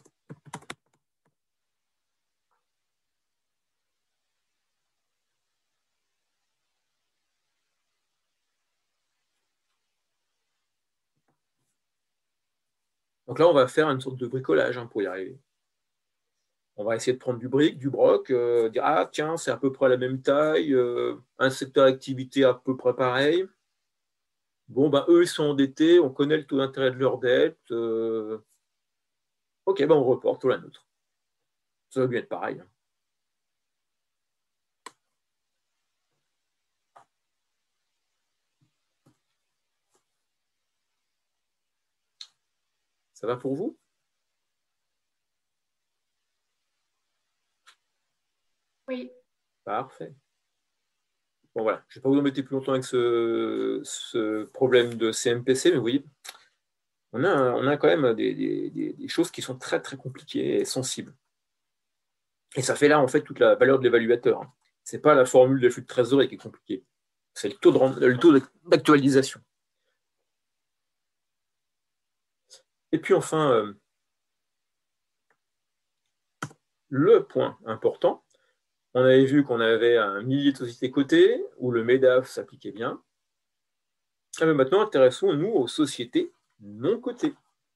Donc là, on va faire une sorte de bricolage pour y arriver. On va essayer de prendre du brick, du broc, dire « Ah, tiens, c'est à peu près la même taille, un secteur d'activité à peu près pareil. Bon, eux, ils sont endettés, on connaît le taux d'intérêt de leur dette. Ok, on reporte, on la nôtre. Ça va bien être pareil. Ça va pour vous? Oui. Parfait. Bon, voilà, je ne vais pas vous embêter plus longtemps avec ce problème de CMPC, mais vous voyez, on a quand même des choses qui sont très, très compliquées et sensibles. Et ça fait là, en fait, toute la valeur de l'évaluateur. Ce n'est pas la formule de flux de trésorerie qui est compliquée. C'est le taux d'actualisation. Et puis enfin, le point important, on avait vu qu'on avait un millier de sociétés cotées, où le MEDAF s'appliquait bien. Mais maintenant, intéressons-nous aux sociétés non cotées.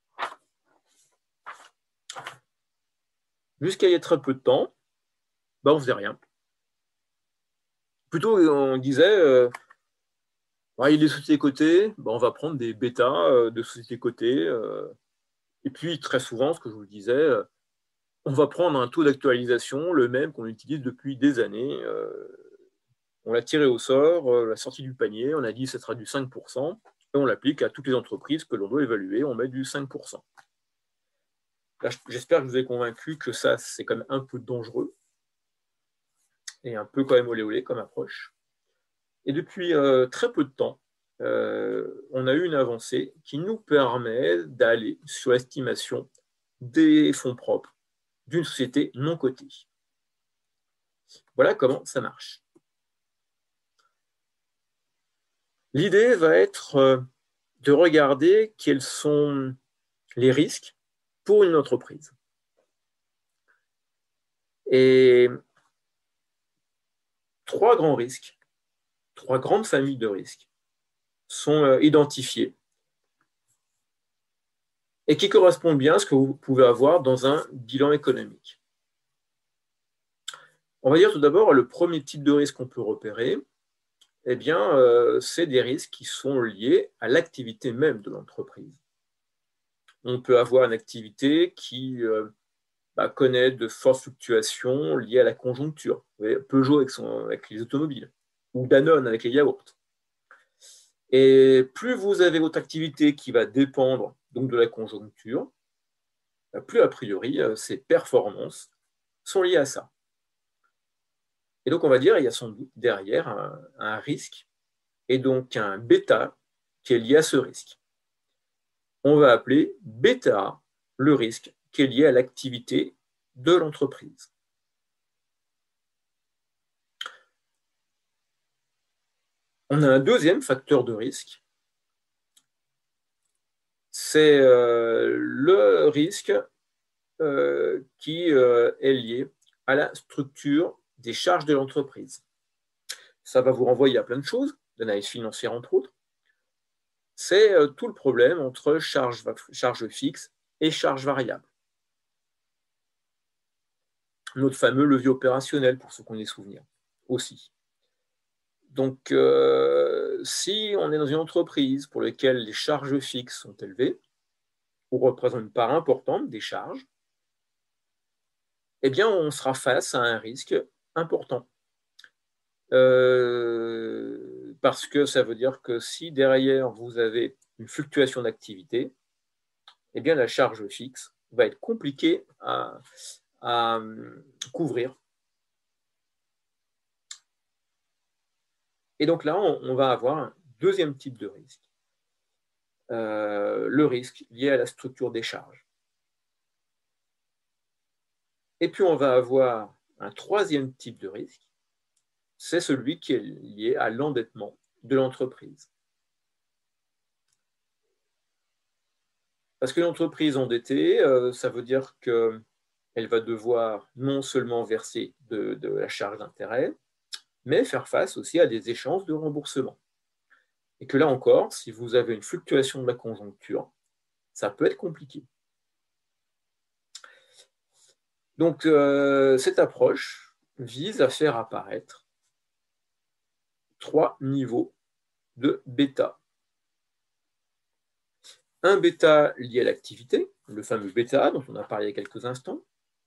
Jusqu'à il y a très peu de temps, on ne faisait rien. Plutôt, on disait, il y a des sociétés cotées, on va prendre des bêtas de sociétés cotées. Et puis, très souvent, ce que je vous disais, on va prendre un taux d'actualisation, le même qu'on utilise depuis des années. On l'a tiré au sort, la sortie du panier, on a dit que ce sera du 5%, et on l'applique à toutes les entreprises que l'on doit évaluer, on met du 5%. Là, j'espère que je vous ai convaincu que ça, c'est quand même un peu dangereux, et un peu quand même olé olé comme approche. Et depuis très peu de temps, on a eu une avancée qui nous permet d'aller sur l'estimation des fonds propres d'une société non cotée. Voilà comment ça marche. L'idée va être de regarder quels sont les risques pour une entreprise. Et 3 grands risques, 3 grandes familles de risques sont identifiés et qui correspondent bien à ce que vous pouvez avoir dans un bilan économique. On va dire tout d'abord le premier type de risque qu'on peut repérer, c'est des risques qui sont liés à l'activité même de l'entreprise. On peut avoir une activité qui connaît de fortes fluctuations liées à la conjoncture. Vous voyez, Peugeot avec les automobiles, ou Danone avec les yaourts. Et plus vous avez votre activité qui va dépendre donc de la conjoncture, plus a priori ses performances sont liées à ça. Et donc on va dire il y a sans doute derrière un risque et donc un bêta qui est lié à ce risque. On va appeler bêta le risque qui est lié à l'activité de l'entreprise. On a un deuxième facteur de risque, c'est le risque qui est lié à la structure des charges de l'entreprise. Ça va vous renvoyer à plein de choses, d'analyse financière entre autres. C'est tout le problème entre charges fixes et charges variables. Notre fameux levier opérationnel, pour ceux qu'on ait souvenir, aussi. Donc, si on est dans une entreprise pour laquelle les charges fixes sont élevées, ou représentent une part importante des charges, on sera face à un risque important. Parce que ça veut dire que si derrière vous avez une fluctuation d'activité, la charge fixe va être compliquée à couvrir. Et donc là, on va avoir un deuxième type de risque, le risque lié à la structure des charges. Et puis on va avoir un troisième type de risque, c'est celui qui est lié à l'endettement de l'entreprise. Parce que l'entreprise endettée, ça veut dire qu'elle va devoir non seulement verser de la charge d'intérêt, mais faire face aussi à des échéances de remboursement. Et que là encore, si vous avez une fluctuation de la conjoncture, ça peut être compliqué. Donc, cette approche vise à faire apparaître 3 niveaux de bêta. Un bêta lié à l'activité, le fameux bêta dont on a parlé il y a quelques instants.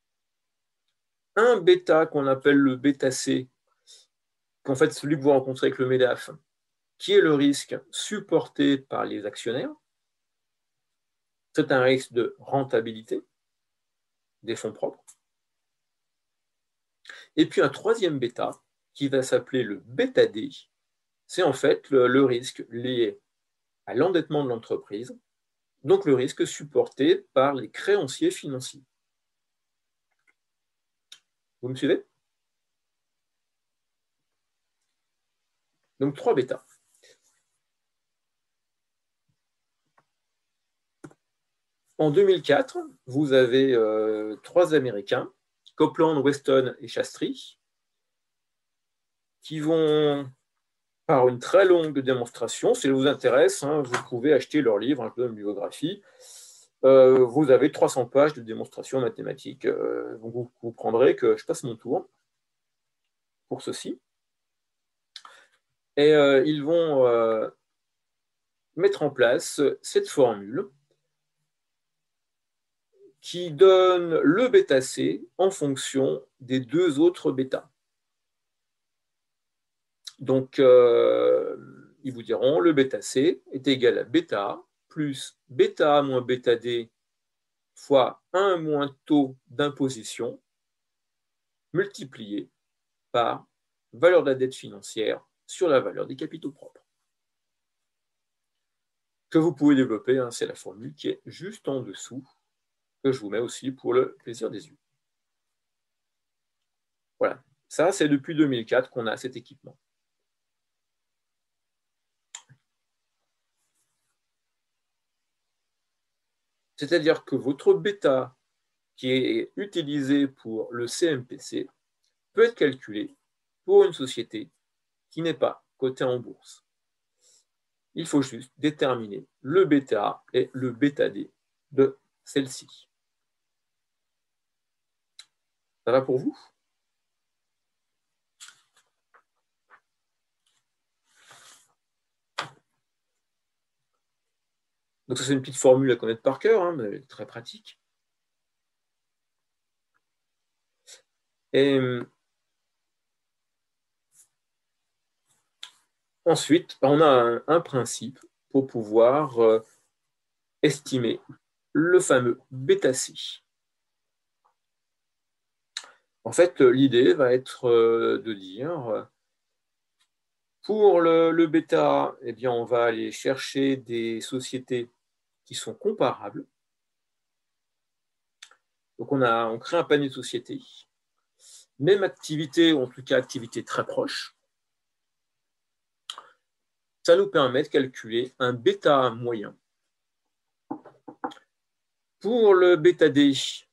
Un bêta qu'on appelle le bêta C, qu'en fait celui que vous rencontrez avec le MEDAF, qui est le risque supporté par les actionnaires. C'est un risque de rentabilité des fonds propres. Et puis un troisième bêta, qui va s'appeler le bêta D, c'est en fait le risque lié à l'endettement de l'entreprise, donc le risque supporté par les créanciers financiers. Vous me suivez? Donc 3 bêtas. En 2004, vous avez 3 Américains, Copeland, Weston et Shastry, qui vont, par une très longue démonstration, si elle vous intéresse, hein, vous pouvez acheter leur livre, un peu de bibliographie. Vous avez 300 pages de démonstration mathématique. Donc vous comprendrez que je passe mon tour pour ceci. Et ils vont mettre en place cette formule qui donne le bêta C en fonction des deux autres bêtas. Donc, ils vous diront le bêta C est égal à bêta A plus bêta A moins bêta D fois 1 moins taux d'imposition multiplié par valeur de la dette financière sur la valeur des capitaux propres. Que vous pouvez développer, hein, c'est la formule qui est juste en dessous, que je vous mets aussi pour le plaisir des yeux. Voilà, ça c'est depuis 2004 qu'on a cet équipement. C'est-à-dire que votre bêta qui est utilisé pour le CMPC peut être calculé pour une société qui n'est pas cotée en bourse. Il faut juste déterminer le bêta A et le bêta D de celle-ci. Ça va pour vous? Donc ça, c'est une petite formule à connaître par cœur, hein, mais très pratique. Et ensuite, on a un principe pour pouvoir estimer le fameux bêta C. En fait, l'idée va être de dire, pour le bêta, eh bien, on va aller chercher des sociétés qui sont comparables. Donc, on crée un panier de sociétés, même activité, ou en tout cas activité très proche. Ça nous permet de calculer un bêta moyen. Pour le bêta D,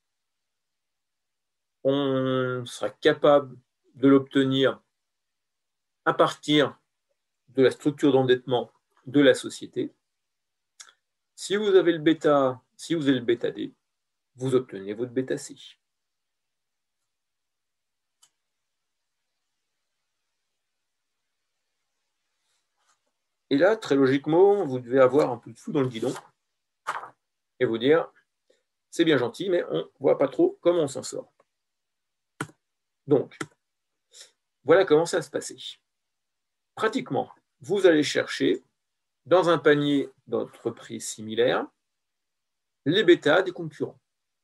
on sera capable de l'obtenir à partir de la structure d'endettement de la société. Si vous avez le bêta, si vous avez le bêta D, vous obtenez votre bêta C. Et là, très logiquement, vous devez avoir un peu de fou dans le guidon et vous dire, c'est bien gentil, mais on ne voit pas trop comment on s'en sort. Donc, voilà comment ça va se passer. Pratiquement, vous allez chercher dans un panier d'entreprises similaires les bêtas des concurrents.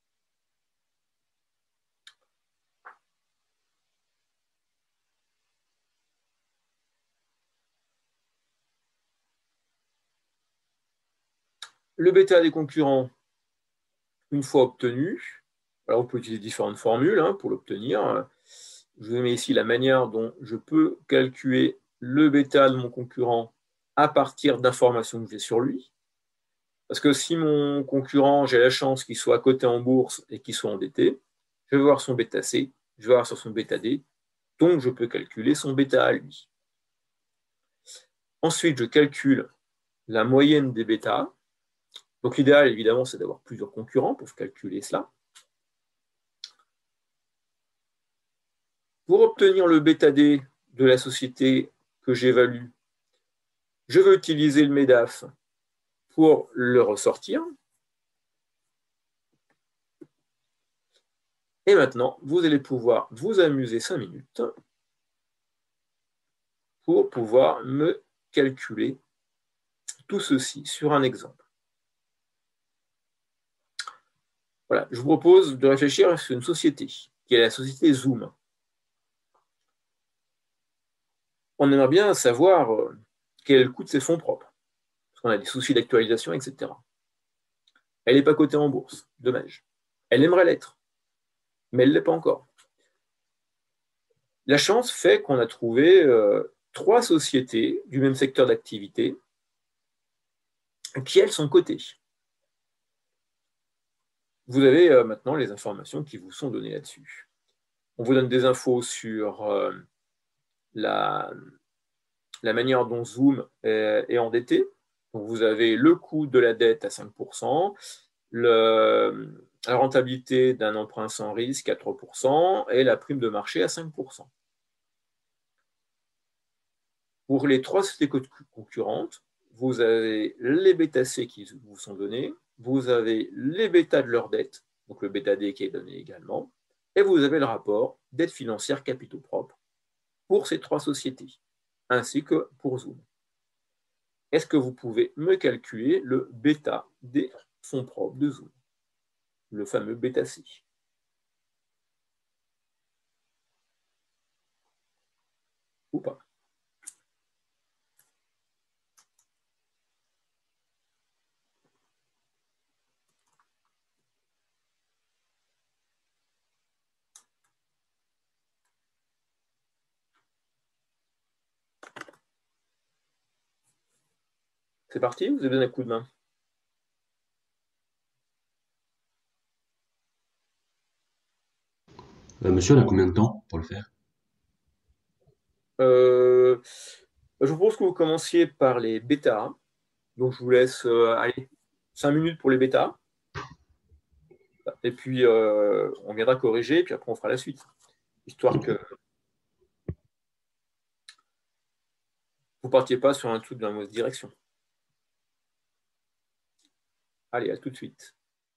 Le bêta des concurrents, une fois obtenu, alors on peut utiliser différentes formules hein, pour l'obtenir. Je vous mets ici la manière dont je peux calculer le bêta de mon concurrent à partir d'informations que j'ai sur lui. Parce que si mon concurrent, j'ai la chance qu'il soit coté en bourse et qu'il soit endetté, je vais voir son bêta C, je vais voir sur son bêta D, donc je peux calculer son bêta à lui. Ensuite, je calcule la moyenne des bêtas. Donc l'idéal, évidemment, c'est d'avoir plusieurs concurrents pour calculer cela. Pour obtenir le bêta D de la société que j'évalue, je vais utiliser le MEDAF pour le ressortir. Et maintenant, vous allez pouvoir vous amuser 5 minutes pour pouvoir me calculer tout ceci sur un exemple. Voilà, je vous propose de réfléchir sur une société, qui est la société Zoom. On aimerait bien savoir quel est le coût de ses fonds propres, parce qu'on a des soucis d'actualisation, etc. Elle n'est pas cotée en bourse, dommage. Elle aimerait l'être, mais elle ne l'est pas encore. La chance fait qu'on a trouvé 3 sociétés du même secteur d'activité qui, elles, sont cotées. Vous avez maintenant les informations qui vous sont données là-dessus. on vous donne des infos sur la manière dont Zoom est endetté. Donc, vous avez le coût de la dette à 5%, la rentabilité d'un emprunt sans risque à 3% et la prime de marché à 5%. Pour les 3 sociétés concurrentes, vous avez les bêta C qui vous sont donnés, vous avez les bêtas de leur dette, donc le bêta D qui est donné également, et vous avez le rapport dette financière capitaux propres pour ces 3 sociétés, ainsi que pour Zoom. Est-ce que vous pouvez me calculer le bêta des fonds propres de Zoom, le fameux bêta C? Ou pas? C'est parti, vous avez donné un coup de main. Monsieur, on a combien de temps pour le faire? Je vous propose que vous commenciez par les bêtas. Donc, je vous laisse 5 minutes pour les bêtas. Et puis, on viendra corriger, et puis après, on fera la suite. Histoire que vous ne partiez pas sur un truc dans la mauvaise direction. Allez, à tout de suite.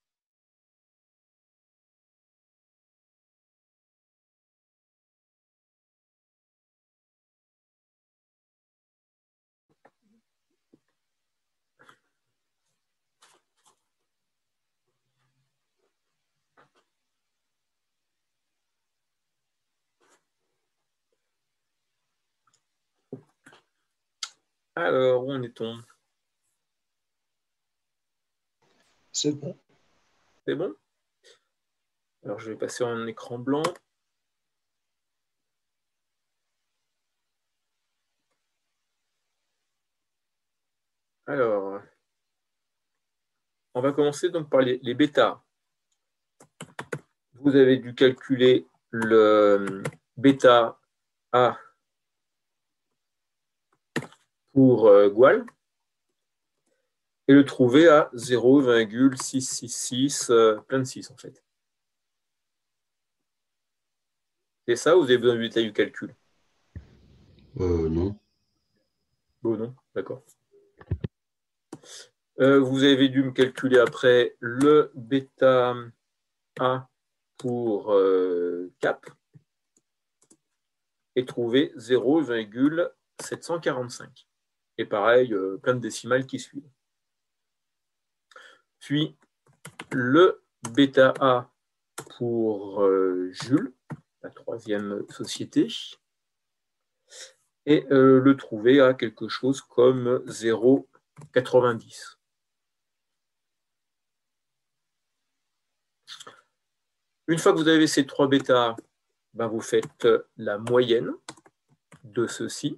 Alors, où en est-on? C'est bon. C'est bon? Alors, je vais passer en écran blanc. Alors, on va commencer donc par les bêtas. Vous avez dû calculer le bêta A pour Gual et le trouver à 0,666 plein de 6 en fait. C'est ça ou vous avez besoin du détail du calcul? Non. Bon, non, d'accord. Vous avez dû me calculer après le bêta A pour Cap et trouver 0,745. Et pareil, plein de décimales qui suivent. Puis le bêta A pour Jules, la 3e société, et le trouver à quelque chose comme 0,90. Une fois que vous avez ces 3 bêtas, ben vous faites la moyenne de ceux-ci.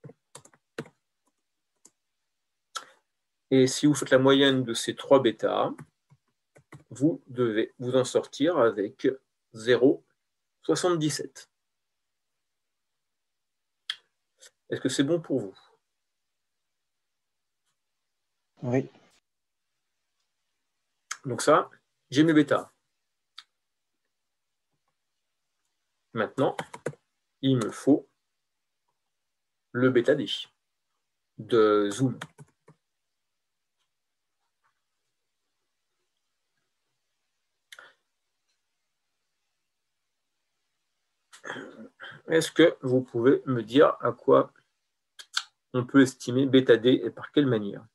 Et si vous faites la moyenne de ces 3 bêtas, vous devez vous en sortir avec 0,77. Est-ce que c'est bon pour vous? Oui. Donc ça, j'ai mes bêtas. Maintenant, il me faut le bêta D de Zoom. Est-ce que vous pouvez me dire à quoi on peut estimer bêta D et par quelle manière?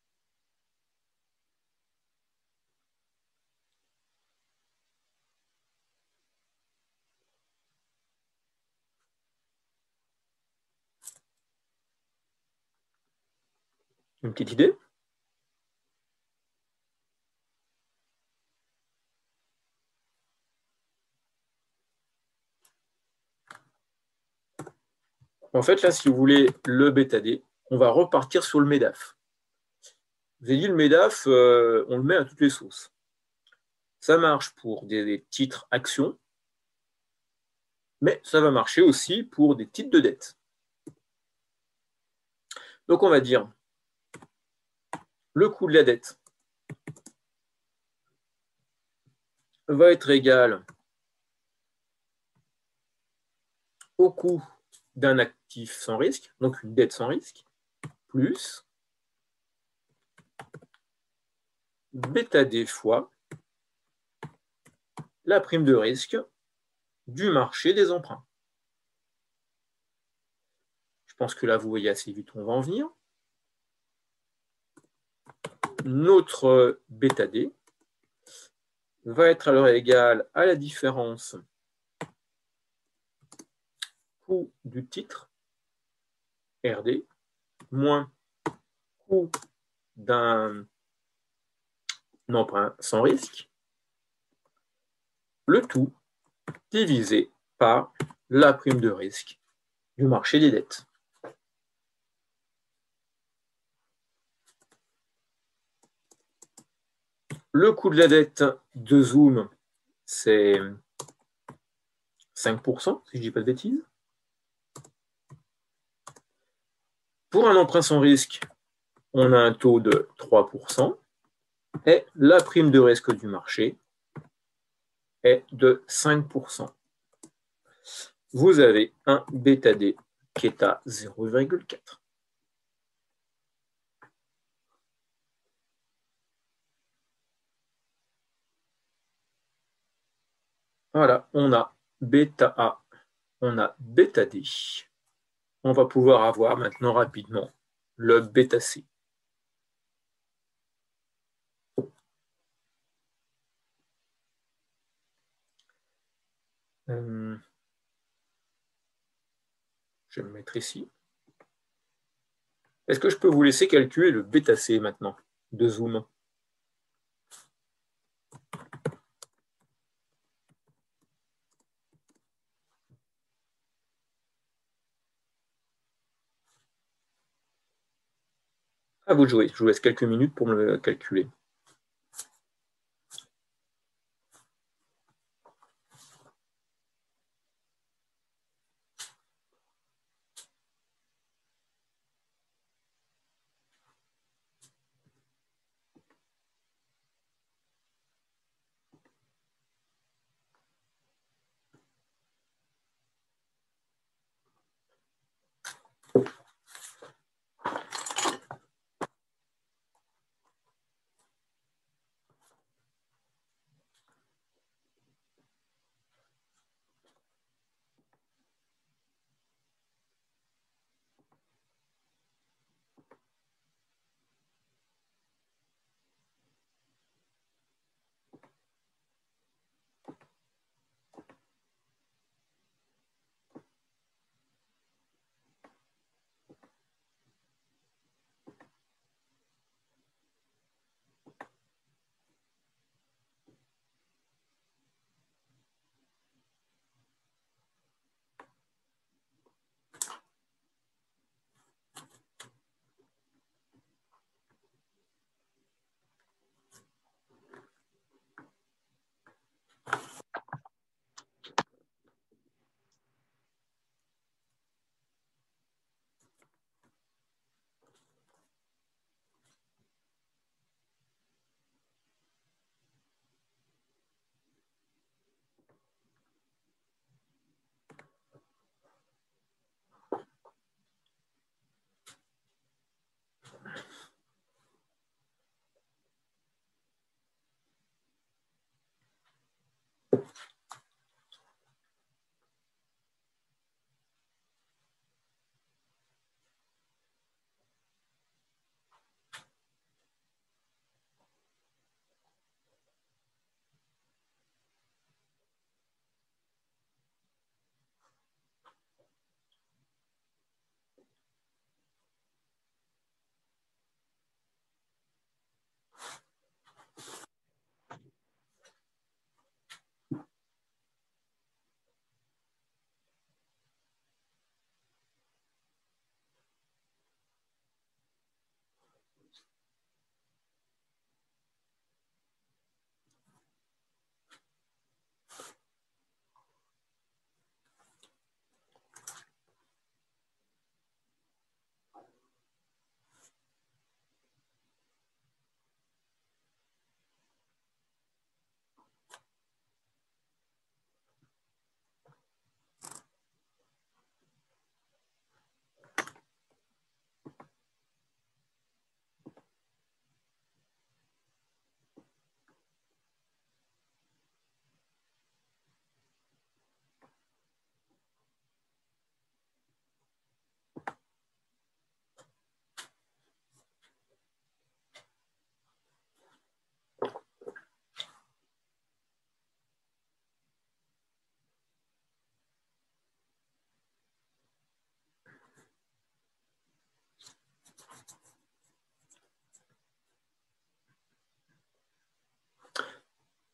Une petite idée? En fait, là, si vous voulez le bêta D, on va repartir sur le MEDAF. Vous avez dit, le MEDAF, on le met à toutes les sauces. Ça marche pour des titres actions, Mais ça va marcher aussi pour des titres de dette. Donc on va dire le coût de la dette va être égal au coût d'un actif sans risque, donc une dette sans risque, plus bêta D fois la prime de risque du marché des emprunts. Je pense que là, vous voyez assez vite où on va en venir. Notre bêta D va être alors égal à la différence coût du titre, RD, moins coût d'un emprunt sans risque, le tout divisé par la prime de risque du marché des dettes. Le coût de la dette de Zoom, c'est 5%, si je ne dis pas de bêtises. Pour un emprunt sans risque, on a un taux de 3%. Et la prime de risque du marché est de 5%. Vous avez un bêta D qui est à 0,4. Voilà, on a bêta A, on a bêta D. On va pouvoir avoir maintenant rapidement le bêta C. Je vais me mettre ici. Est-ce que je peux vous laisser calculer le bêta C maintenant de Zoom? À vous de jouer. Je vous laisse quelques minutes pour me le calculer.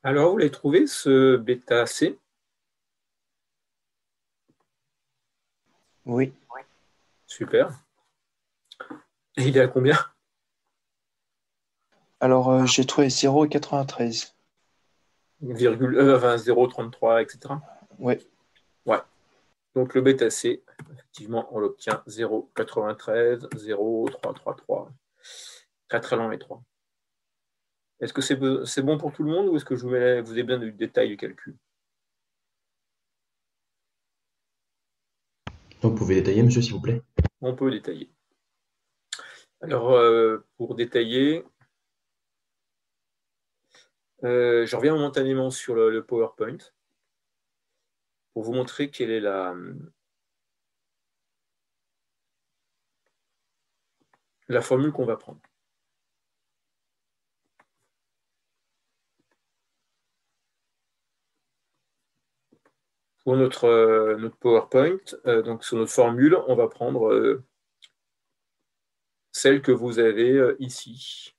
Alors, vous l'avez trouvé, ce bêta C? Oui. Super. Et il est à combien? Alors, j'ai trouvé 0,93. 0,33, etc. Oui. Ouais. Donc le bêta C, effectivement, on l'obtient 0,93, 0,333. Très très lent les trois. Est-ce que c'est bon pour tout le monde ou est-ce que vous avez bien du détail du calcul? Donc, vous pouvez détailler, monsieur, s'il vous plaît? On peut détailler. Alors, pour détailler, je reviens momentanément sur le PowerPoint pour vous montrer quelle est la formule qu'on va prendre. Pour notre PowerPoint, donc sur notre formule, on va prendre celle que vous avez ici.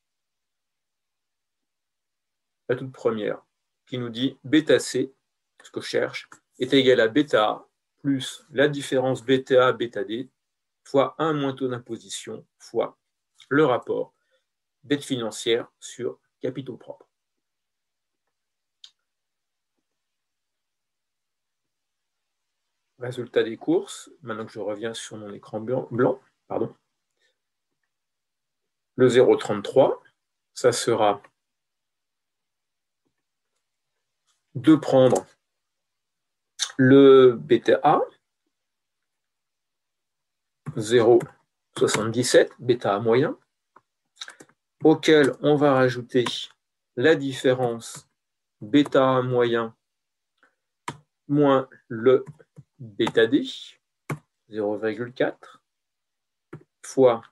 La toute première, qui nous dit bêta C, ce que je cherche, est égal à bêta A plus la différence bêta A, bêta D, fois 1 moins taux d'imposition, fois le rapport dette financière sur capitaux propres. Résultat des courses, maintenant que je reviens sur mon écran blanc, le 0,33, ça sera de prendre le bêta 0,77, bêta moyen, auquel on va rajouter la différence bêta moyen moins le bêta D, 0,4, fois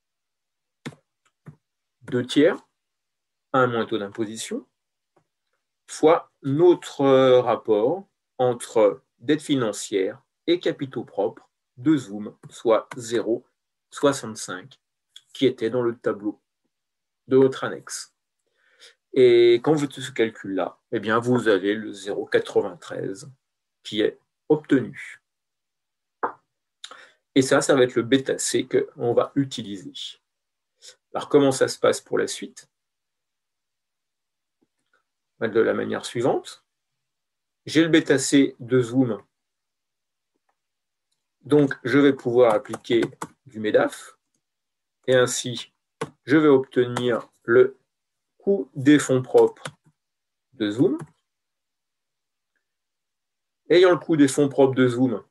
2 tiers, 1 moins taux d'imposition, fois notre rapport entre dette financière et capitaux propres de Zoom, soit 0,65, qui était dans le tableau de votre annexe. Et quand vous faites ce calcul-là, eh bien, vous avez le 0,93 qui est obtenu. Et ça va être le bêta C qu'on va utiliser. Alors, comment ça se passe pour la suite? De la manière suivante. J'ai le bêta C de Zoom. Donc, je vais pouvoir appliquer du MEDAF. Et ainsi, je vais obtenir le coût des fonds propres de Zoom. Ayant le coût des fonds propres de Zoom,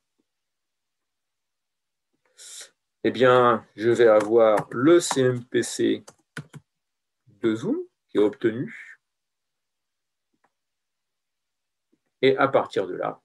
eh bien, je vais avoir le CMPC de Zoom qui est obtenu. Et à partir de là,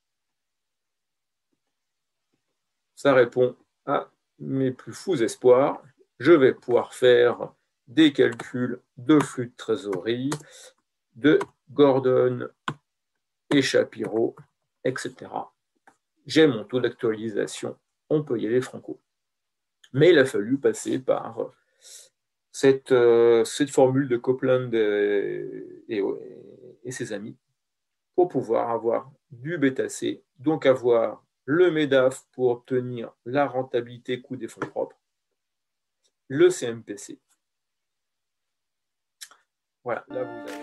ça répond à mes plus fous espoirs. Je vais pouvoir faire des calculs de flux de trésorerie, de Gordon et Shapiro, etc. J'ai mon taux d'actualisation. On peut y aller franco. Mais il a fallu passer par cette formule de Copeland et ses amis pour pouvoir avoir du bêta C, donc avoir le MEDAF pour obtenir la rentabilité coût des fonds propres, le CMPC. Voilà, là vous avez